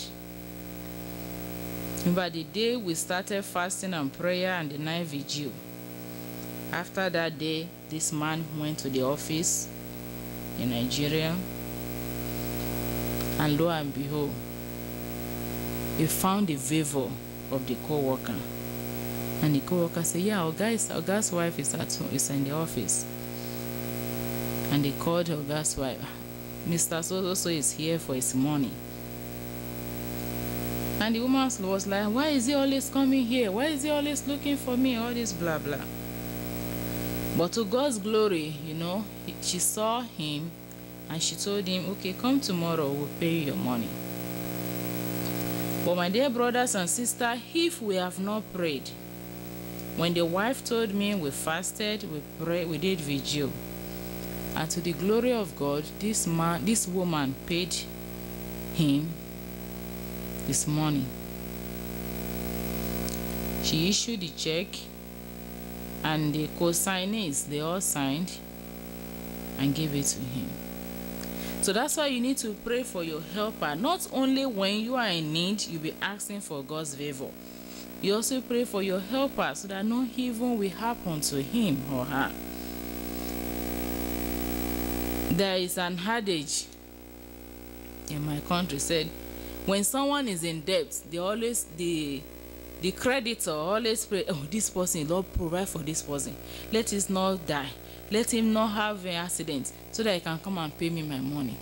But the day we started fasting and prayer and the night vigil, after that day, this man went to the office in Nigeria, and lo and behold, he found the favor of the co-worker. And the co-worker said, yeah, our guy's, our guy's wife is at home, is in the office. And they called her guy's wife. Mister So-so is here for his money. And the woman was like, why is he always coming here? Why is he always looking for me? All this blah, blah. But to God's glory, you know, she saw him and she told him, okay, come tomorrow, we'll pay you your money. But my dear brothers and sisters, if we have not prayed, when the wife told me we fasted, we prayed, we did vigil, and to the glory of God, this man, this woman paid him this money. She issued the check, and the co-signees, they all signed and gave it to him. So that's why you need to pray for your helper. Not only when you are in need, you'll be asking for God's favor. You also pray for your helper so that no evil will happen to him or her. There is an adage in my country said, when someone is in debt, they always the the creditor always pray, oh, this person, Lord, provide for this person. Let him not die. Let him not have an accident so that he can come and pay me my money.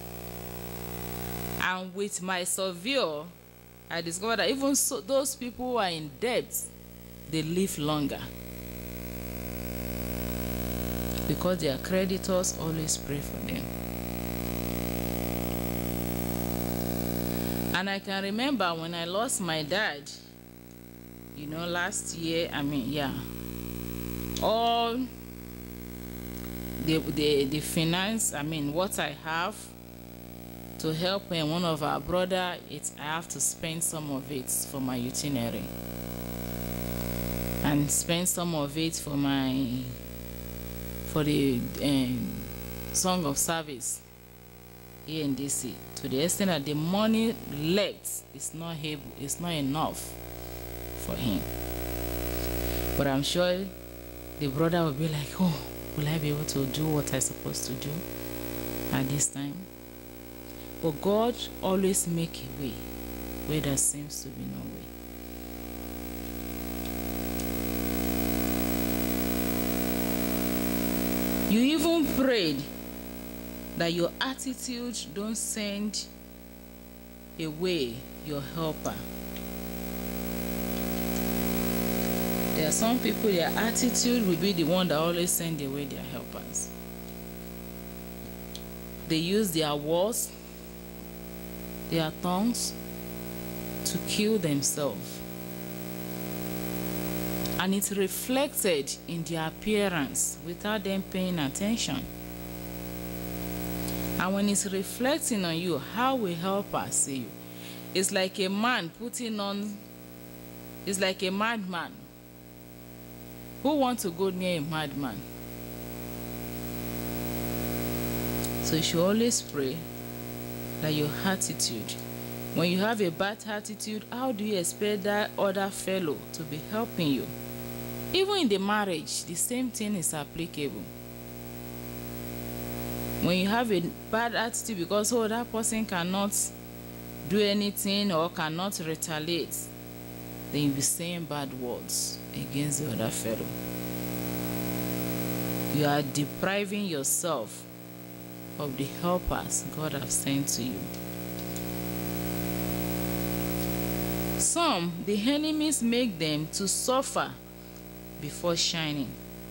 And with my surveyor, I discovered that even so, those people who are in debt, they live longer. Because their creditors always pray for them. And I can remember when I lost my dad, you know, last year, I mean, yeah, all the, the, the finance, I mean, what I have to help him, one of our brother, it's, I have to spend some of it for my itinerary. And spend some of it for my, for the um, song of service. here in D C, to the extent that the money left is not able, it's not enough for him. But I'm sure the brother will be like, oh, will I be able to do what I'm supposed to do at this time? But God always make a way where there seems to be no way. You even prayed that your attitude don't send away your helper. There are some people, their attitude will be the one that always send away their helpers. They use their words, their tongues to kill themselves. And it's reflected in their appearance without them paying attention. And when it's reflecting on you, how will helper see you? It's like a man putting on, it's like a madman. Who wants to go near a madman? So you should always pray that your attitude, when you have a bad attitude, how do you expect that other fellow to be helping you? Even in the marriage, the same thing is applicable. When you have a bad attitude because, oh, that person cannot do anything or cannot retaliate, then you'll be saying bad words against the other fellow. You are depriving yourself of the helpers God has sent to you. Some, the enemies make them to suffer before shining.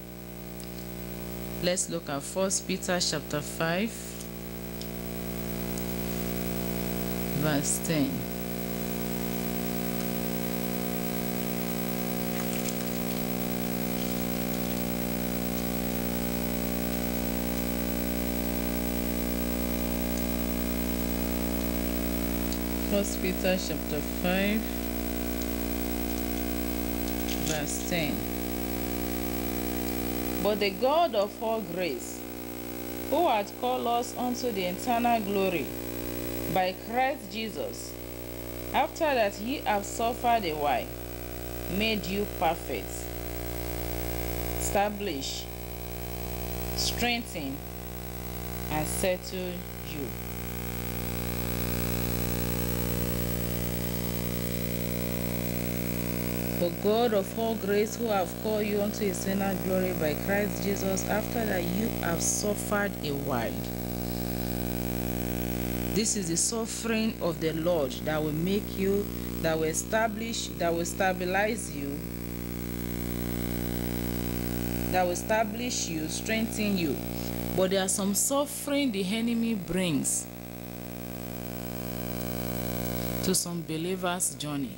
Let's look at First Peter chapter five, verse ten. First Peter chapter five, verse ten. But the God of all grace, who hath called us unto the eternal glory by Christ Jesus, after that ye have suffered a while, made you perfect, establish, strengthen, and settle you. But God of all grace, who have called you unto his eternal glory by Christ Jesus, after that you have suffered a while. This is the suffering of the Lord that will make you, that will establish, that will stabilize you, that will establish you, strengthen you. But there are some suffering the enemy brings to some believers' journey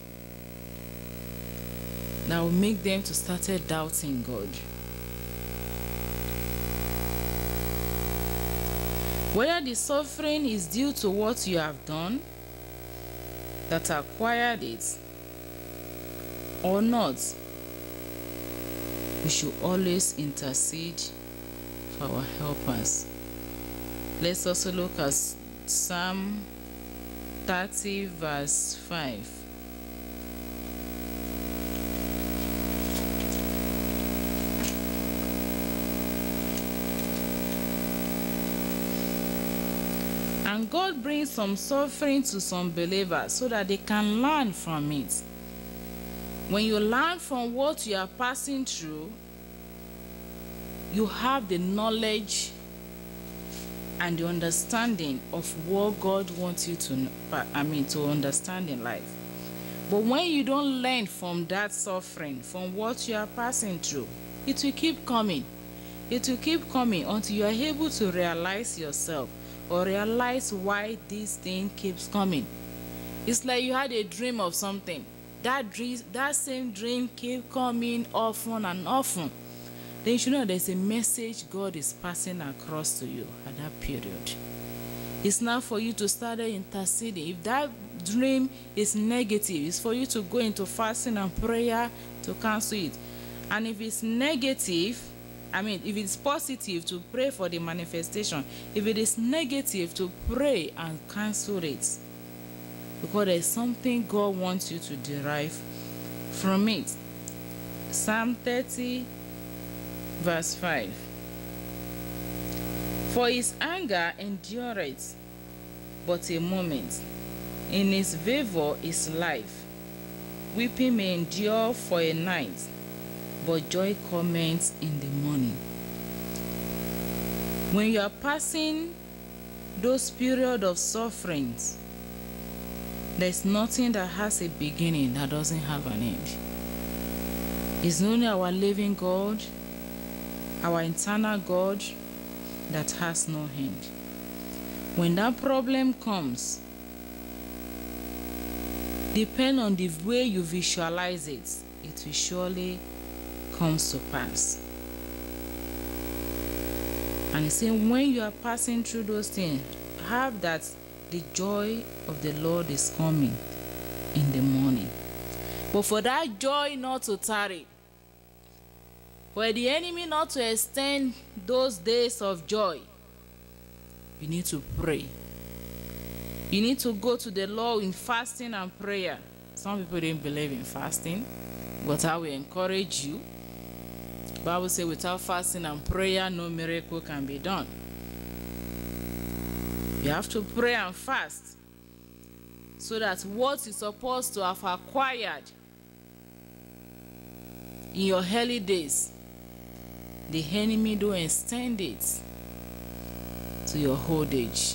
that will make them to start doubting God. Whether the suffering is due to what you have done that acquired it or not, we should always intercede for our helpers. Let's also look at Psalm thirty, verse five. And God brings some suffering to some believers so that they can learn from it. When you learn from what you are passing through, you have the knowledge and the understanding of what God wants you to, I mean, to understand in life. But when you don't learn from that suffering, from what you are passing through, it will keep coming. It will keep coming until you are able to realize yourself or realize why this thing keeps coming. It's like you had a dream of something. That dream, that same dream keep coming often and often. Then you should know there's a message God is passing across to you at that period. It's not for you to start interceding. If that dream is negative, it's for you to go into fasting and prayer to cancel it. And if it's negative, I mean, if it's positive, to pray for the manifestation. If it is negative, to pray and cancel it. Because there's something God wants you to derive from it. Psalm thirty, verse five. For his anger endureth but a moment, in his favour is life. Weeping may endure for a night, but joy cometh in the morning. When you are passing those periods of sufferings, there's nothing that has a beginning that doesn't have an end. It's only our living God, our eternal God, that has no end. When that problem comes, depend on the way you visualize it, it will surely come to pass. And he's saying, when you are passing through those things, have that the joy of the Lord is coming in the morning. But for that joy not to tarry, for the enemy not to extend those days of joy, you need to pray. You need to go to the Lord in fasting and prayer. Some people didn't believe in fasting, but I will encourage you. The Bible says without fasting and prayer, no miracle can be done. You have to pray and fast so that what you're supposed to have acquired in your early days, the enemy don't extend it to your old age.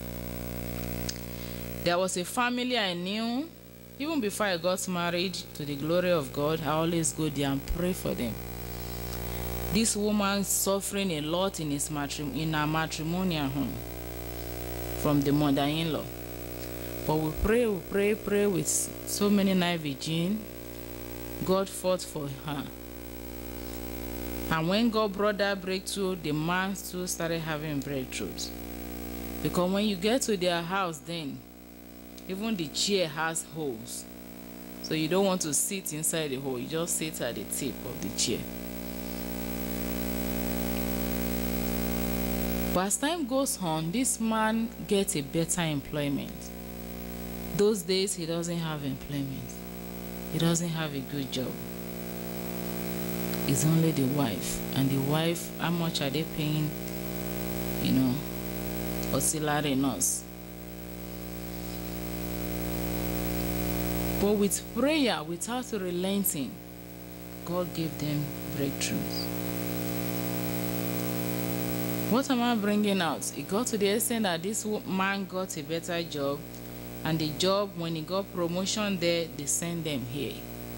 There was a family I knew, even before I got married, to the glory of God. I always go there and pray for them. This woman suffering a lot in his matrim- in her matrimonial home from the mother-in-law. But we pray, we pray, pray with so many night vigil. God fought for her. And when God brought that breakthrough, the man too started having breakthroughs. Because when you get to their house, then even the chair has holes. So you don't want to sit inside the hole. You just sit at the tip of the chair. But as time goes on, this man gets a better employment. Those days, he doesn't have employment. He doesn't have a good job. It's only the wife. And the wife, how much are they paying, you know, auxiliary nurse? But with prayer, without relenting, God gave them breakthroughs. What am I bringing out? It got to the extent that this man got a better job, and the job, when he got promotion there, they sent them here.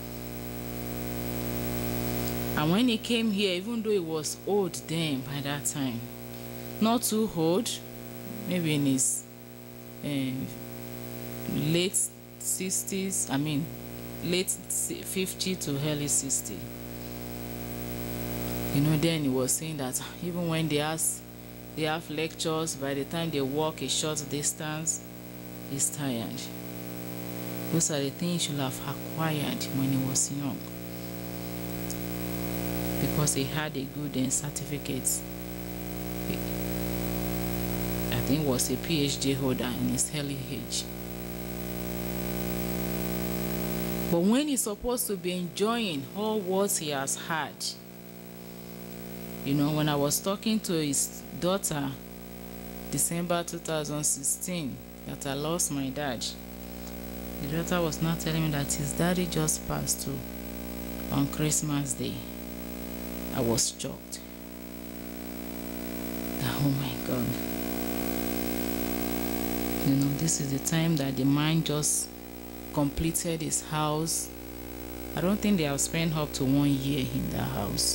And when he came here, even though he was old then by that time, not too old, maybe in his uh, late sixties, I mean, late fifty to early sixty. You know, then he was saying that even when they ask, they have lectures, by the time they walk a short distance, he's tired. Those are the things he should have acquired when he was young, because he had a good uh, certificate. I think was a P H D holder in his early age. But when he's supposed to be enjoying all what he has had, you know, when I was talking to his daughter, December two thousand sixteen, that I lost my dad, the daughter was not telling me that his daddy just passed too on Christmas Day. I was shocked. Oh my God. You know, this is the time that the man just completed his house. I don't think they have spent up to one year in that house.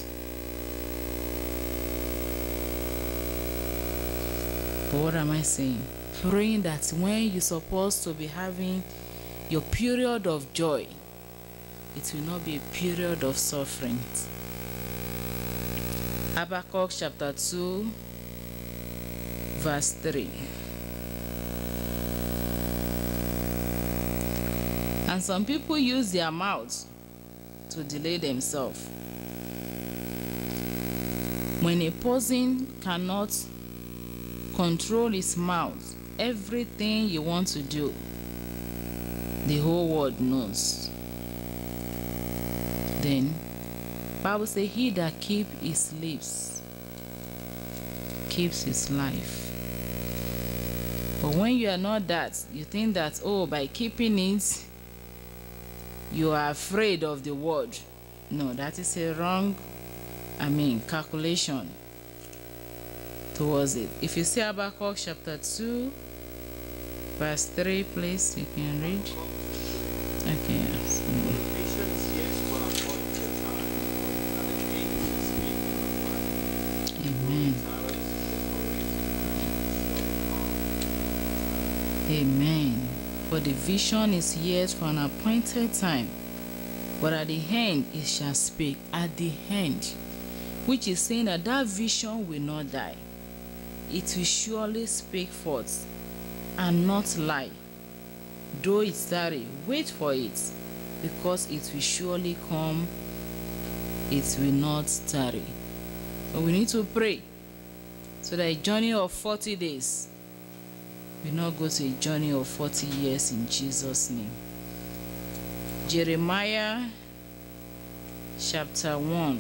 But what am I saying? Praying that when you're supposed to be having your period of joy, it will not be a period of suffering. Habakkuk chapter two, verse three. And some people use their mouths to delay themselves. When a person cannot control his mouth, everything you want to do, the whole world knows. Then, Bible says, he that keep his lips keeps his life. But when you are not that, you think that, oh, by keeping it, you are afraid of the word. No, that is a wrong, I mean, calculation towards it. If you see Habakkuk chapter two, verse three, please, you can read. Okay, yes. Mm. Amen. Amen. For the vision is yet for an appointed time, but at the end it shall speak. At the end, which is saying that that vision will not die. It will surely speak forth and not lie. Though it tarry, wait for it, because it will surely come. It will not tarry. So we need to pray so that a journey of forty days will not go to a journey of forty years in Jesus' name. Jeremiah chapter one.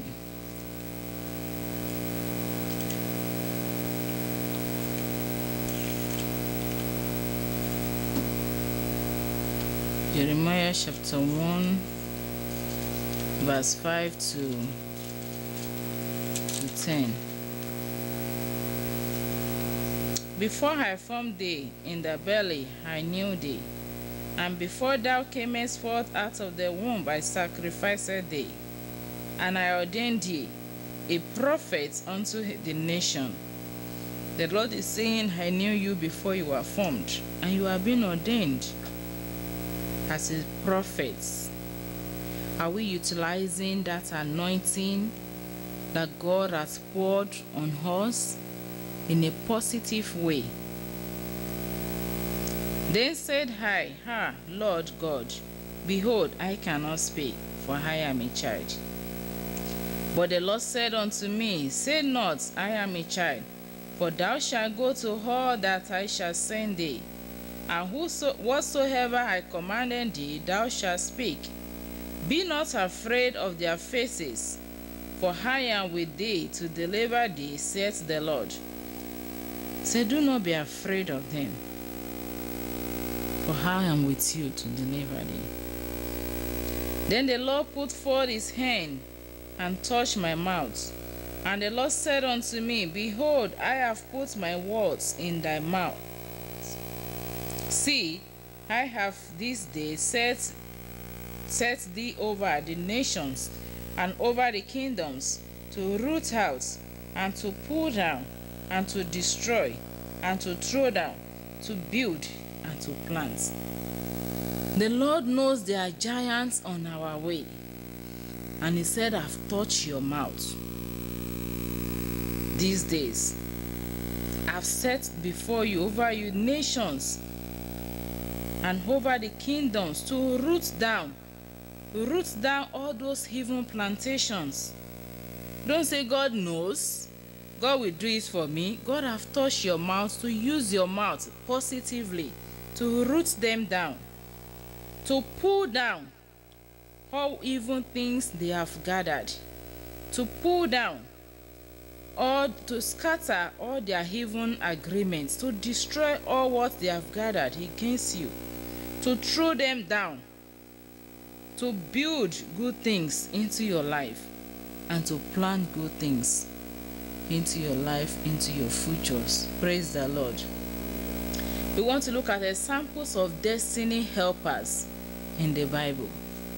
Jeremiah chapter one, verse five to, to ten. Before I formed thee in the belly, I knew thee, and before thou camest forth out of the womb, I sacrificed thee, and I ordained thee a prophet unto the nation. The Lord is saying, I knew you before you were formed, and you have been ordained as a prophet. Are we utilizing that anointing that God has poured on us in a positive way? Then said I, Ha, Lord God, behold, I cannot speak, for I am a child. But the Lord said unto me, Say not, I am a child, for thou shalt go to all that I shall send thee, and whoso, whatsoever I commanded thee, thou shalt speak. Be not afraid of their faces, for I am with thee to deliver thee, saith the Lord. Say, do not be afraid of them, for I am with you to deliver thee. Then the Lord put forth his hand and touched my mouth. And the Lord said unto me, Behold, I have put my words in thy mouth. See, I have this day set, set thee over the nations and over the kingdoms, to root out, and to pull down, and to destroy, and to throw down, to build, and to plant. The Lord knows there are giants on our way, and he said, I've touched your mouth. These days, I've set before you, over you, nations, and over the kingdoms, to root down, root down all those heathen plantations. Don't say God knows, God will do it for me. God have touched your mouth, to use your mouth positively to root them down, to pull down all evil things they have gathered, to pull down, or to scatter all their heathen agreements, to destroy all what they have gathered against you, to throw them down, to build good things into your life, and to plant good things into your life, into your futures. Praise the Lord. We want to look at examples of destiny helpers in the Bible.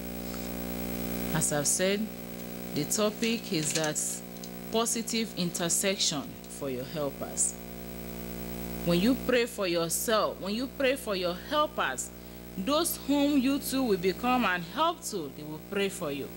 As I've said, the topic is that positive intersection for your helpers. When you pray for yourself, when you pray for your helpers, those whom you too will become and help to, they will pray for you.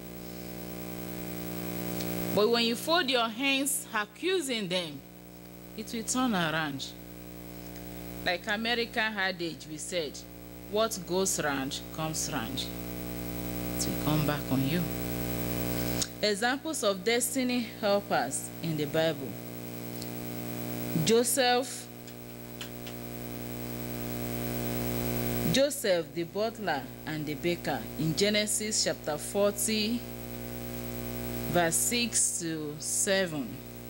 But when you fold your hands accusing them, it will turn around. Like American adage, we said, what goes round comes round. It will come back on you. Examples of destiny helpers in the Bible. Joseph, Joseph the butler and the baker in Genesis chapter forty, verse six to seven.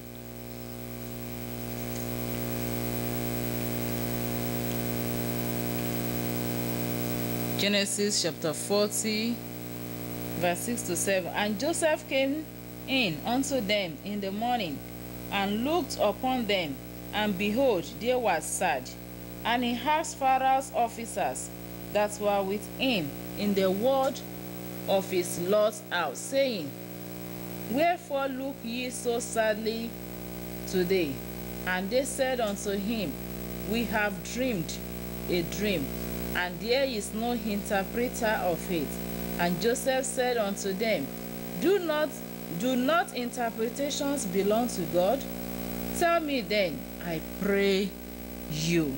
Genesis chapter forty, verse six to seven. And Joseph came in unto them in the morning, and looked upon them, and behold, they were sad. And he asked Pharaoh's officers that were with him in the ward of his Lord's house, saying, Wherefore look ye so sadly today? And they said unto him, We have dreamed a dream, and there is no interpreter of it. And Joseph said unto them, Do not, do not interpretations belong to God? Tell me then, I pray you.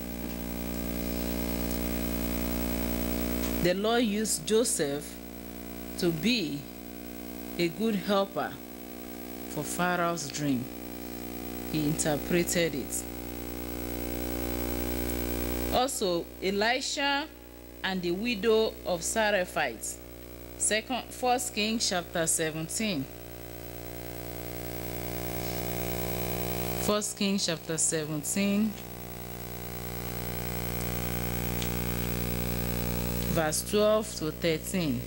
The Lord used Joseph to be a good helper for Pharaoh's dream. He interpreted it. Also, Elisha and the widow of Zarephath. Second, First Kings chapter seventeen. First Kings chapter seventeen, verse twelve to thirteen.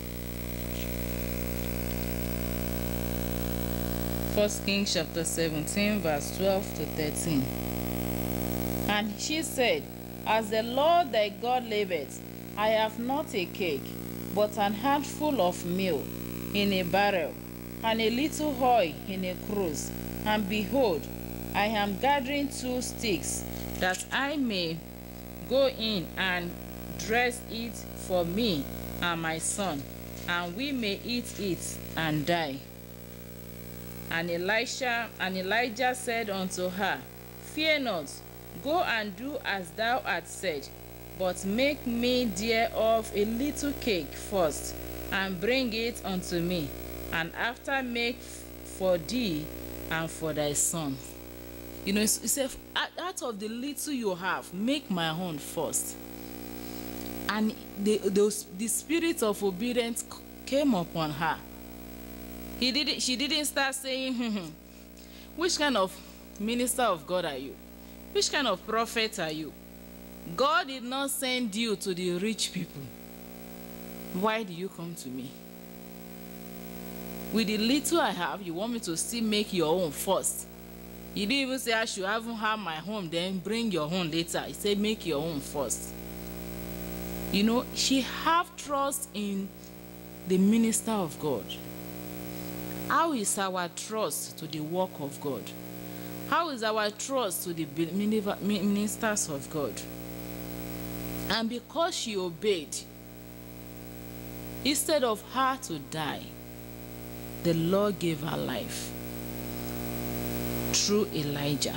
First Kings chapter seventeen, verse twelve to thirteen. And she said, As the Lord thy God liveth, I have not a cake, but an handful of meal in a barrel, and a little oil in a cruse. And behold, I am gathering two sticks, that I may go in and dress it for me and my son, and we may eat it and die. And Elisha and Elijah said unto her, Fear not, go and do as thou art said, but make me thereof a little cake first, and bring it unto me, and after make for thee and for thy son. You know, he said, out of the little you have, make my own first. And the, the, the spirit of obedience came upon her. He didn't, she didn't start saying, hmm, which kind of minister of God are you? Which kind of prophet are you? God did not send you to the rich people. Why do you come to me? With the little I have, you want me to still make your own first. He didn't even say I should have have my home, then bring your own later. He said make your own first. You know, she have trust in the minister of God. How is our trust to the work of God? How is our trust to the ministers of God? And because she obeyed, instead of her to die, the Lord gave her life through Elijah.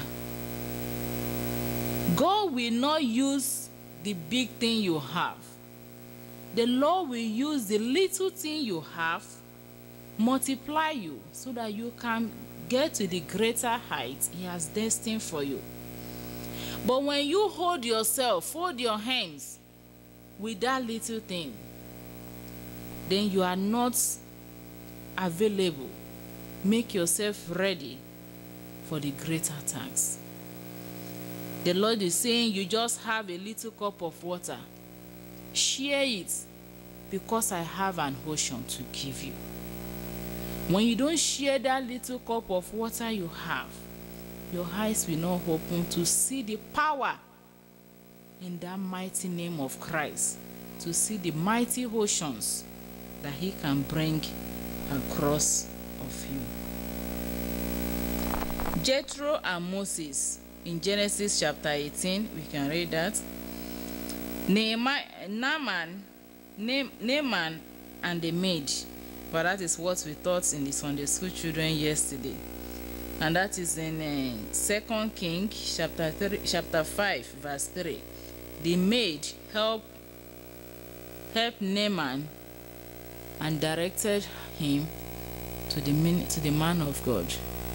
God will not use the big thing you have. The Lord will use the little thing you have, multiply you, so that you can get to the greater height He has destined for you. But when you hold yourself, fold your hands with that little thing, then you are not available. Make yourself ready for the greater task. The Lord is saying you just have a little cup of water. Share it, because I have an ocean to give you. When you don't share that little cup of water you have, your eyes will not open to see the power in that mighty name of Christ, to see the mighty oceans that He can bring across of you. Jethro and Moses in Genesis chapter eighteen, we can read that. Naaman, Naaman and the maid, but that is what we taught in the Sunday school children yesterday, and that is in uh, Second Kings chapter three, chapter five, verse three. The maid helped helped Naaman and directed him to the min- to the man of God.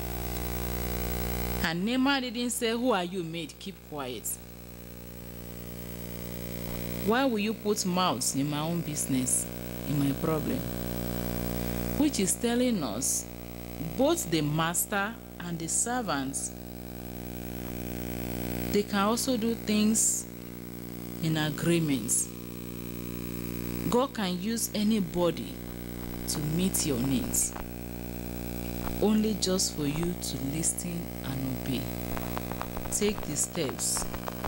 And Naaman didn't say, "Who are you, maid? Keep quiet. Why will you put mouths in my own business, in my problem?" Which is telling us both the master and the servants, they can also do things in agreements. God can use anybody to meet your needs, only just for you to listen and obey. Take the steps.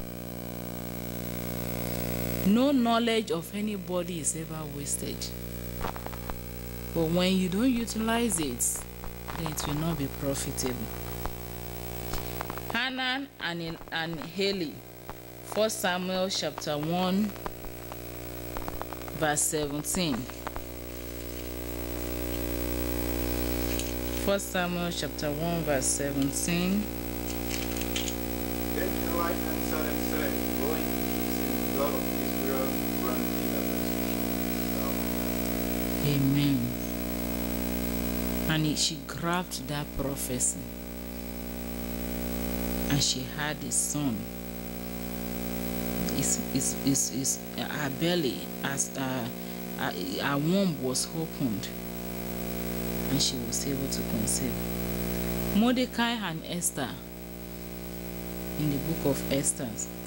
No knowledge of anybody is ever wasted, but when you don't utilize it, then it will not be profitable. Hannah and, and Haley, First Samuel chapter one, verse seventeen. First Samuel chapter one, verse seventeen. Then Eli answered and said, "Go in peace, and the God of Israel grant thee that which Amen. And it, she grabbed that prophecy, and she had a son. Is is is is her belly, as uh, uh, her womb was opened, and she was able to conceive. Mordecai and Esther, in the book of Esther.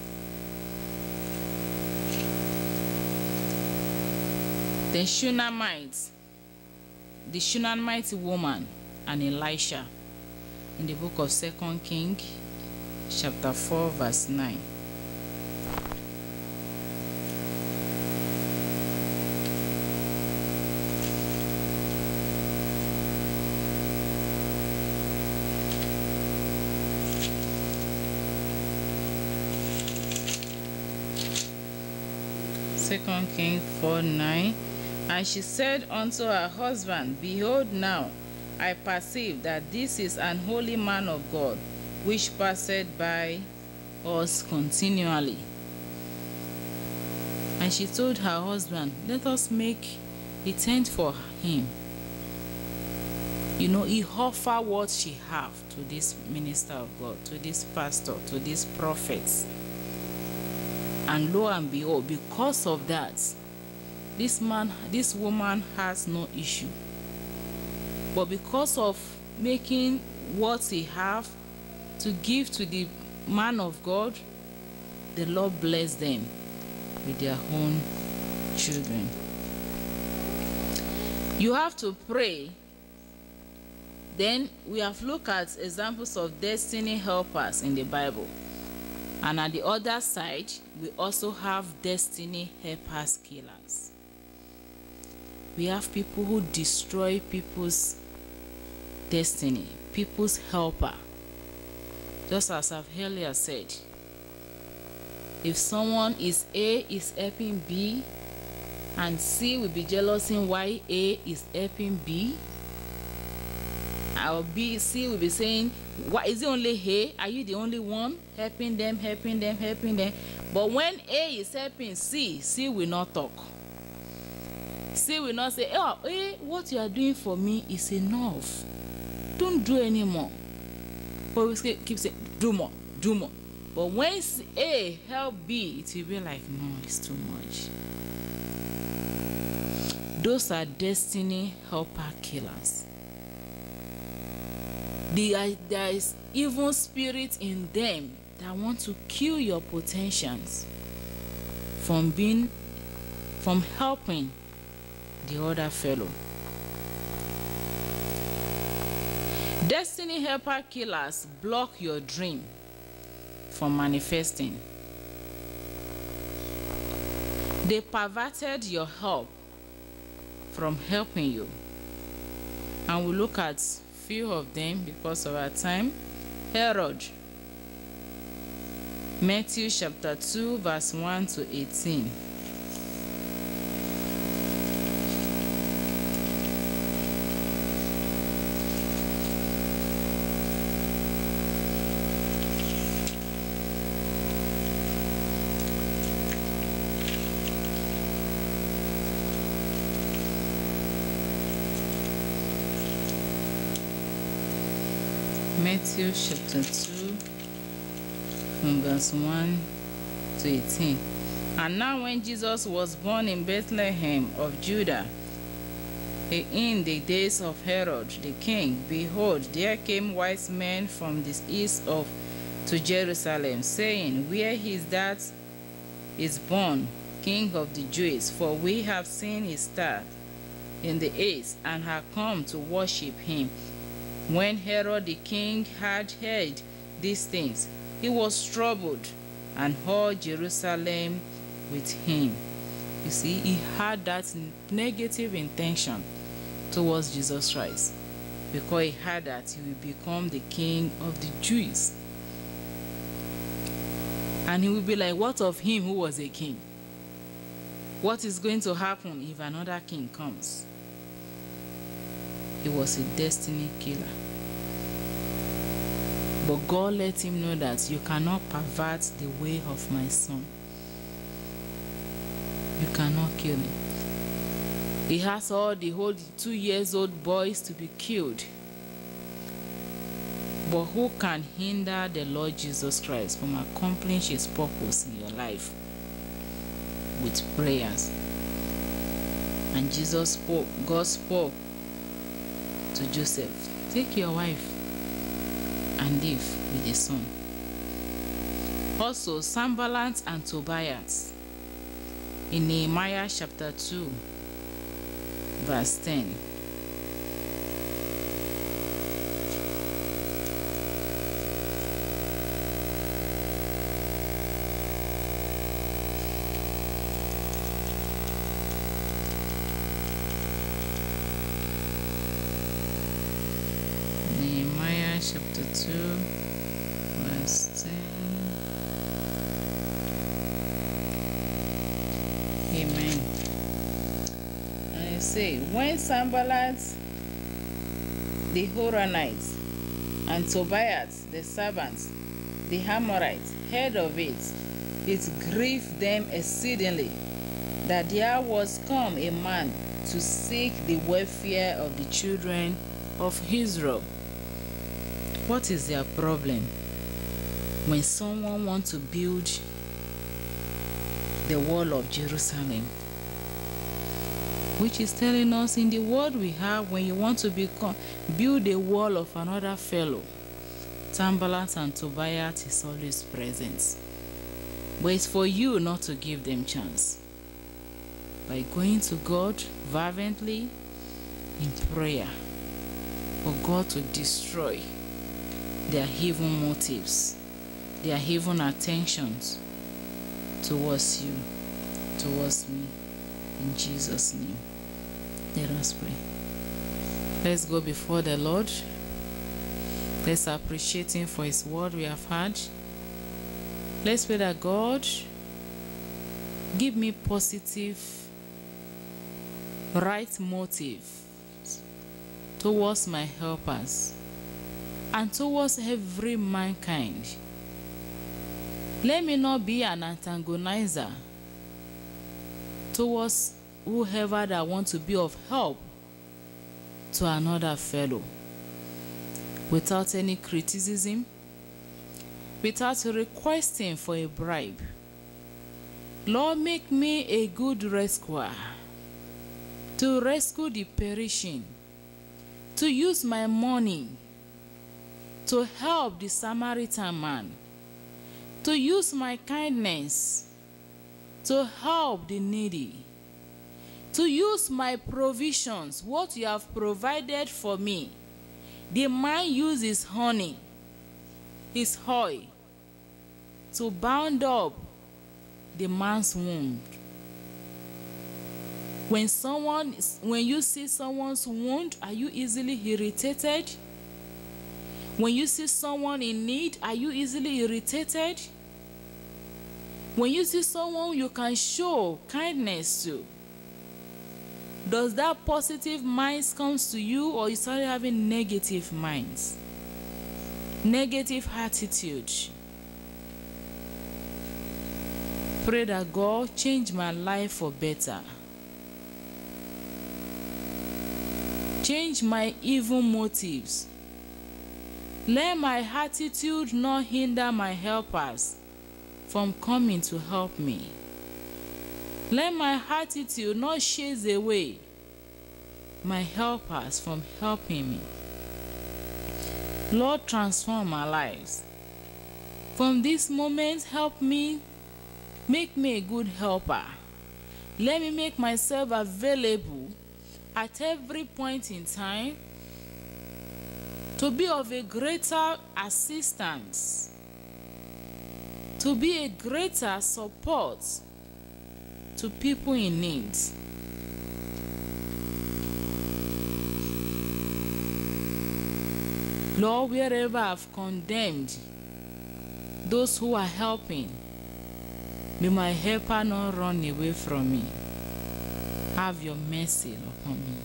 The Shunammite, the Shunammite woman and Elisha, in the book of Second Kings, chapter four, verse nine. Second Kings four nine. And she said unto her husband, Behold, now I perceive that this is an holy man of God, which passeth by us continually. And she told her husband, Let us make a tent for him. You know, he offered what she have to this minister of God, to this pastor, to these prophets. And lo and behold, because of that, this man, this woman has no issue. But because of making what he have to give to the man of God, the Lord bless them with their own children. You have to pray. Then we have looked at examples of destiny helpers in the Bible. And at the other side, we also have destiny helpers killers. We have people who destroy people's destiny, people's helper. Just as I've earlier said, if someone is A is helping B, and C will be jealous in why A is helping B, or B, C will be saying, why is it only A? Are you the only one helping them, helping them, helping them? But when A is helping C, C will not talk. C will not say, oh, A, what you are doing for me is enough. Don't do anymore. But we keep saying, do more, do more. But when A help B, it will be like, no, it's too much. Those are destiny helper killers. There is evil spirit in them that want to kill your potentials from being, from helping the other fellow. Destiny helper killers block your dream from manifesting. They perverted your help from helping you. And we'll look at few of them because of our time. Herod, Matthew chapter two, verse one to eighteen. Matthew chapter two, from verse one to eighteen. And now when Jesus was born in Bethlehem of Judah, in the days of Herod the king, behold, there came wise men from the east of to Jerusalem, saying, Where is that is born King of the Jews? For we have seen his star in the east, and have come to worship him. When Herod the king had heard these things, he was troubled, and all Jerusalem with him. You see, he had that negative intention towards Jesus Christ, because he had that he will become the king of the Jews. And he will be like, what of him who was a king? What is going to happen if another king comes? He was a destiny killer. But God let him know that you cannot pervert the way of my son. You cannot kill him. He has all the whole two years old boys to be killed. But who can hinder the Lord Jesus Christ from accomplishing his purpose in your life? With prayers. And Jesus spoke, God spoke to Joseph, take your wife and live with a son. Also, Sanballat and Tobias in Nehemiah chapter two, verse ten. Nehemiah chapter two, verse ten. Amen. And you say, when Sanballat the Horonites and Tobias the servants, the Amorites, heard of it, it grieved them exceedingly that there was come a man to seek the welfare of the children of Israel. What is their problem? When someone wants to build the wall of Jerusalem, which is telling us in the word we have, when you want to become build a wall of another fellow, Sanballat and Tobias is always present. But it's for you not to give them chance. By going to God fervently in prayer for God to destroy their evil motives, their evil attentions towards you, towards me, in Jesus' name. Let us pray. Let's go before the Lord. Let's appreciate him for his word we have heard. Let's pray that God give me positive, right motive towards my helpers and towards every mankind. Let me not be an antagonizer towards whoever that wants to be of help to another fellow, without any criticism, without requesting for a bribe. Lord, make me a good rescuer, to rescue the perishing, to use my money to help the Samaritan man, to use my kindness to help the needy, to use my provisions, what you have provided for me. The man uses honey, his oil, to bound up the man's wound. When someone, when you see someone's wound, are you easily irritated? When you see someone in need, are you easily irritated? When you see someone you can show kindness to, does that positive mind comes to you, or you start having negative minds, negative attitude? Pray that God change my life for better. Change my evil motives Let my attitude not hinder my helpers from coming to help me. Let my attitude not chase away my helpers from helping me. Lord, transform our lives. From this moment, help me, make me a good helper. Let me make myself available at every point in time to be of a greater assistance, to be a greater support to people in need. Lord, wherever I've condemned those who are helping, may my helper not run away from me. Have your mercy upon me.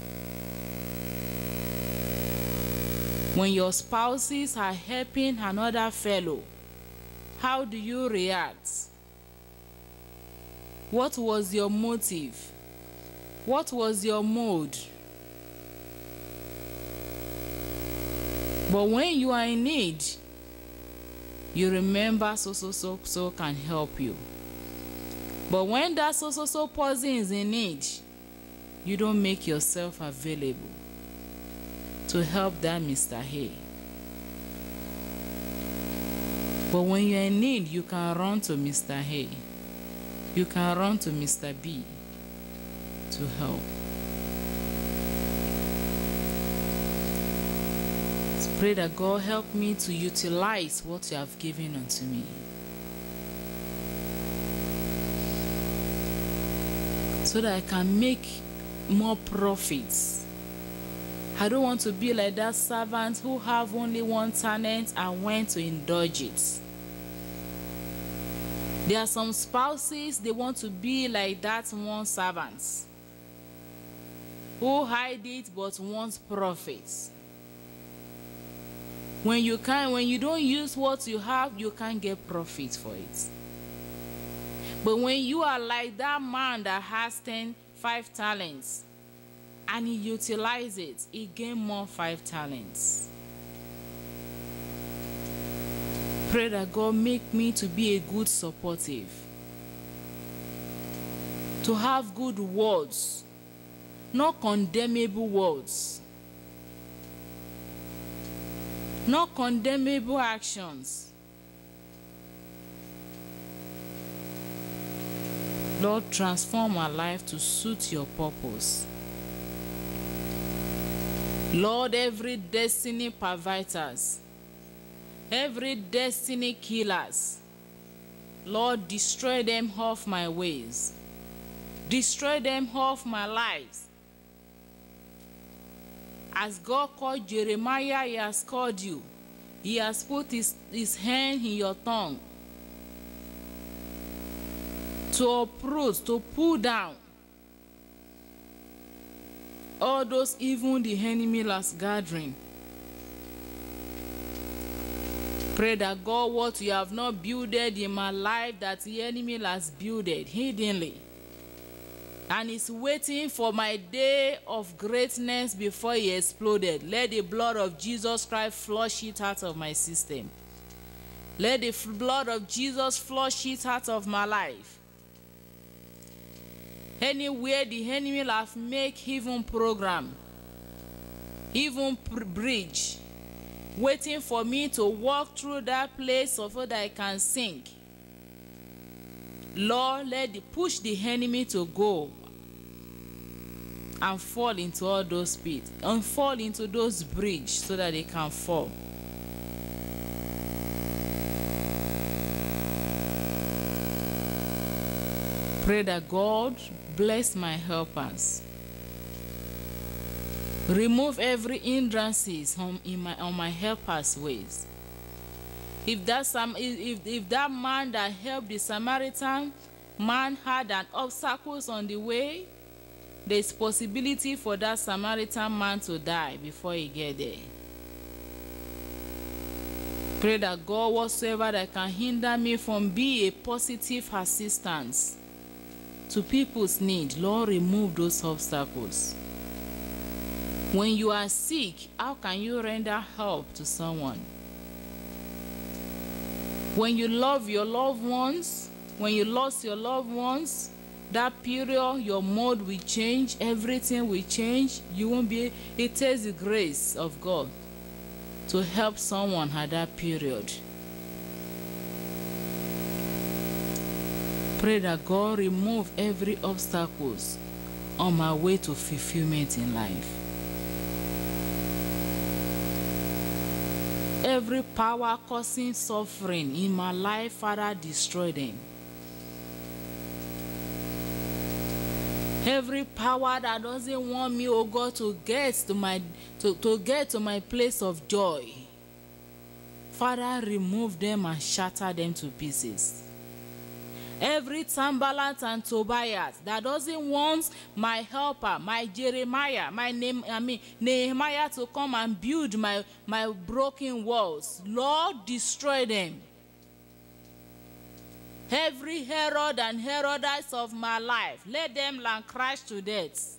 When your spouses are helping another fellow, how do you react? What was your motive? What was your mood? But when you are in need, you remember so so so so can help you. But when that so so so person is in need, you don't make yourself available to help that Mister Hay. But when you're in need, you can run to Mister Hay. You can run to Mister B to help. Pray that God help me to utilize what you have given unto me, so that I can make more profits. I don't want to be like that servant who have only one talent and went to indulge it. There are some spouses, they want to be like that one servant who hide it but wants profits. When you can, when you don't use what you have, you can't get profit for it. But when you are like that man that has ten, five talents, and he utilizes it, he gains more five talents. Pray that God make me to be a good supportive, to have good words, not condemnable words, not condemnable actions. Lord, transform our life to suit your purpose. Lord, every destiny perverters, every destiny killers, Lord, destroy them off my ways. Destroy them off my lives. As God called Jeremiah, he has called you. He has put his, his hand in your tongue to uproot, to pull down all those even the enemy last gathering. Pray that God, what you have not builded in my life, that the enemy has builded hiddenly, and is waiting for my day of greatness before he exploded. Let the blood of Jesus Christ flush it out of my system. Let the blood of Jesus flush it out of my life. Anywhere the enemy have make even program, even bridge, waiting for me to walk through that place so that I can sink. Lord, let the push the enemy to go and fall into all those pits and fall into those bridges so that they can fall. Pray that God bless my helpers. Remove every hindrances on, in my, on my helpers' ways. If that, some, if, if that man that helped the Samaritan man had an obstacles on the way, there's possibility for that Samaritan man to die before he get there. Pray that God, whatsoever that can hinder me from being a positive assistance to people's need, Lord, remove those obstacles. When you are sick, how can you render help to someone? When you love your loved ones, when you lost your loved ones, that period, your mode will change, everything will change. You won't be, it takes the grace of God to help someone at that period. Pray that God remove every obstacles on my way to fulfillment in life. Every power causing suffering in my life, Father, destroy them. Every power that doesn't want me, oh God, to get to my to, to get to my place of joy, Father, remove them and shatter them to pieces. Every Tambalat and Tobias that doesn't want my helper, my Jeremiah, my name, I mean Nehemiah, to come and build my, my broken walls, Lord, destroy them. Every herod and herodess of my life, let them land crash to death.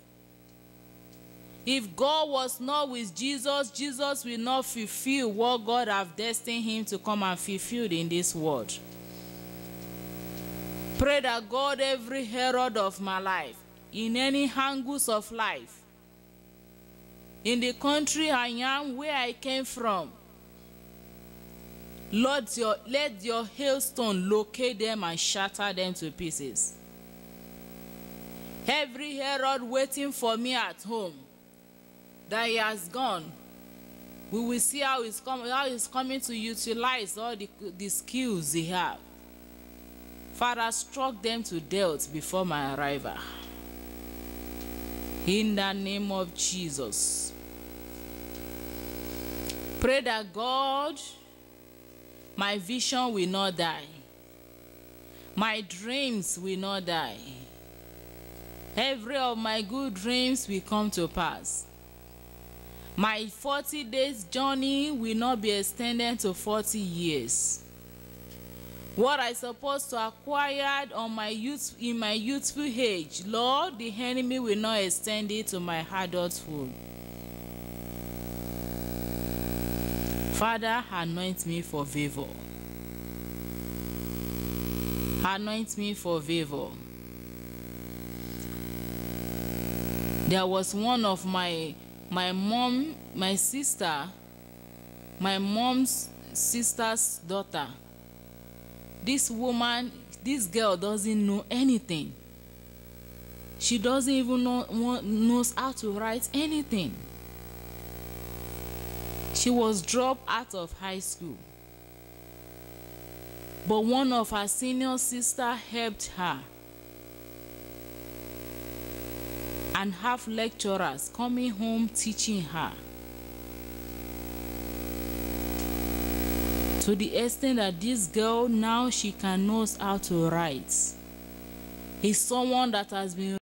If God was not with Jesus, Jesus will not fulfill what God has destined him to come and fulfill in this world. Pray that God, every herod of my life, in any angles of life, in the country I am, where I came from, Lord, your, let your hailstone locate them and shatter them to pieces. Every herod waiting for me at home, that he has gone, we will see how he's, com how he's coming to utilize all the, the skills he has. Father, struck them to death before my arrival. In the name of Jesus. Pray that God, my vision will not die. My dreams will not die. Every of my good dreams will come to pass. My forty days journey will not be extended to forty years. What I supposed to acquire on my youth, in my youthful age, Lord, the enemy will not extend it to my adulthood. Father, anoint me for favor. Anoint me for favor. There was one of my my mom, my sister, my mom's sister's daughter. This woman, this girl doesn't know anything. She doesn't even know knows how to write anything. She was dropped out of high school. But one of her senior sisters helped her. And have lecturers coming home teaching her. To the extent that this girl now she can knows how to write. Is someone that has been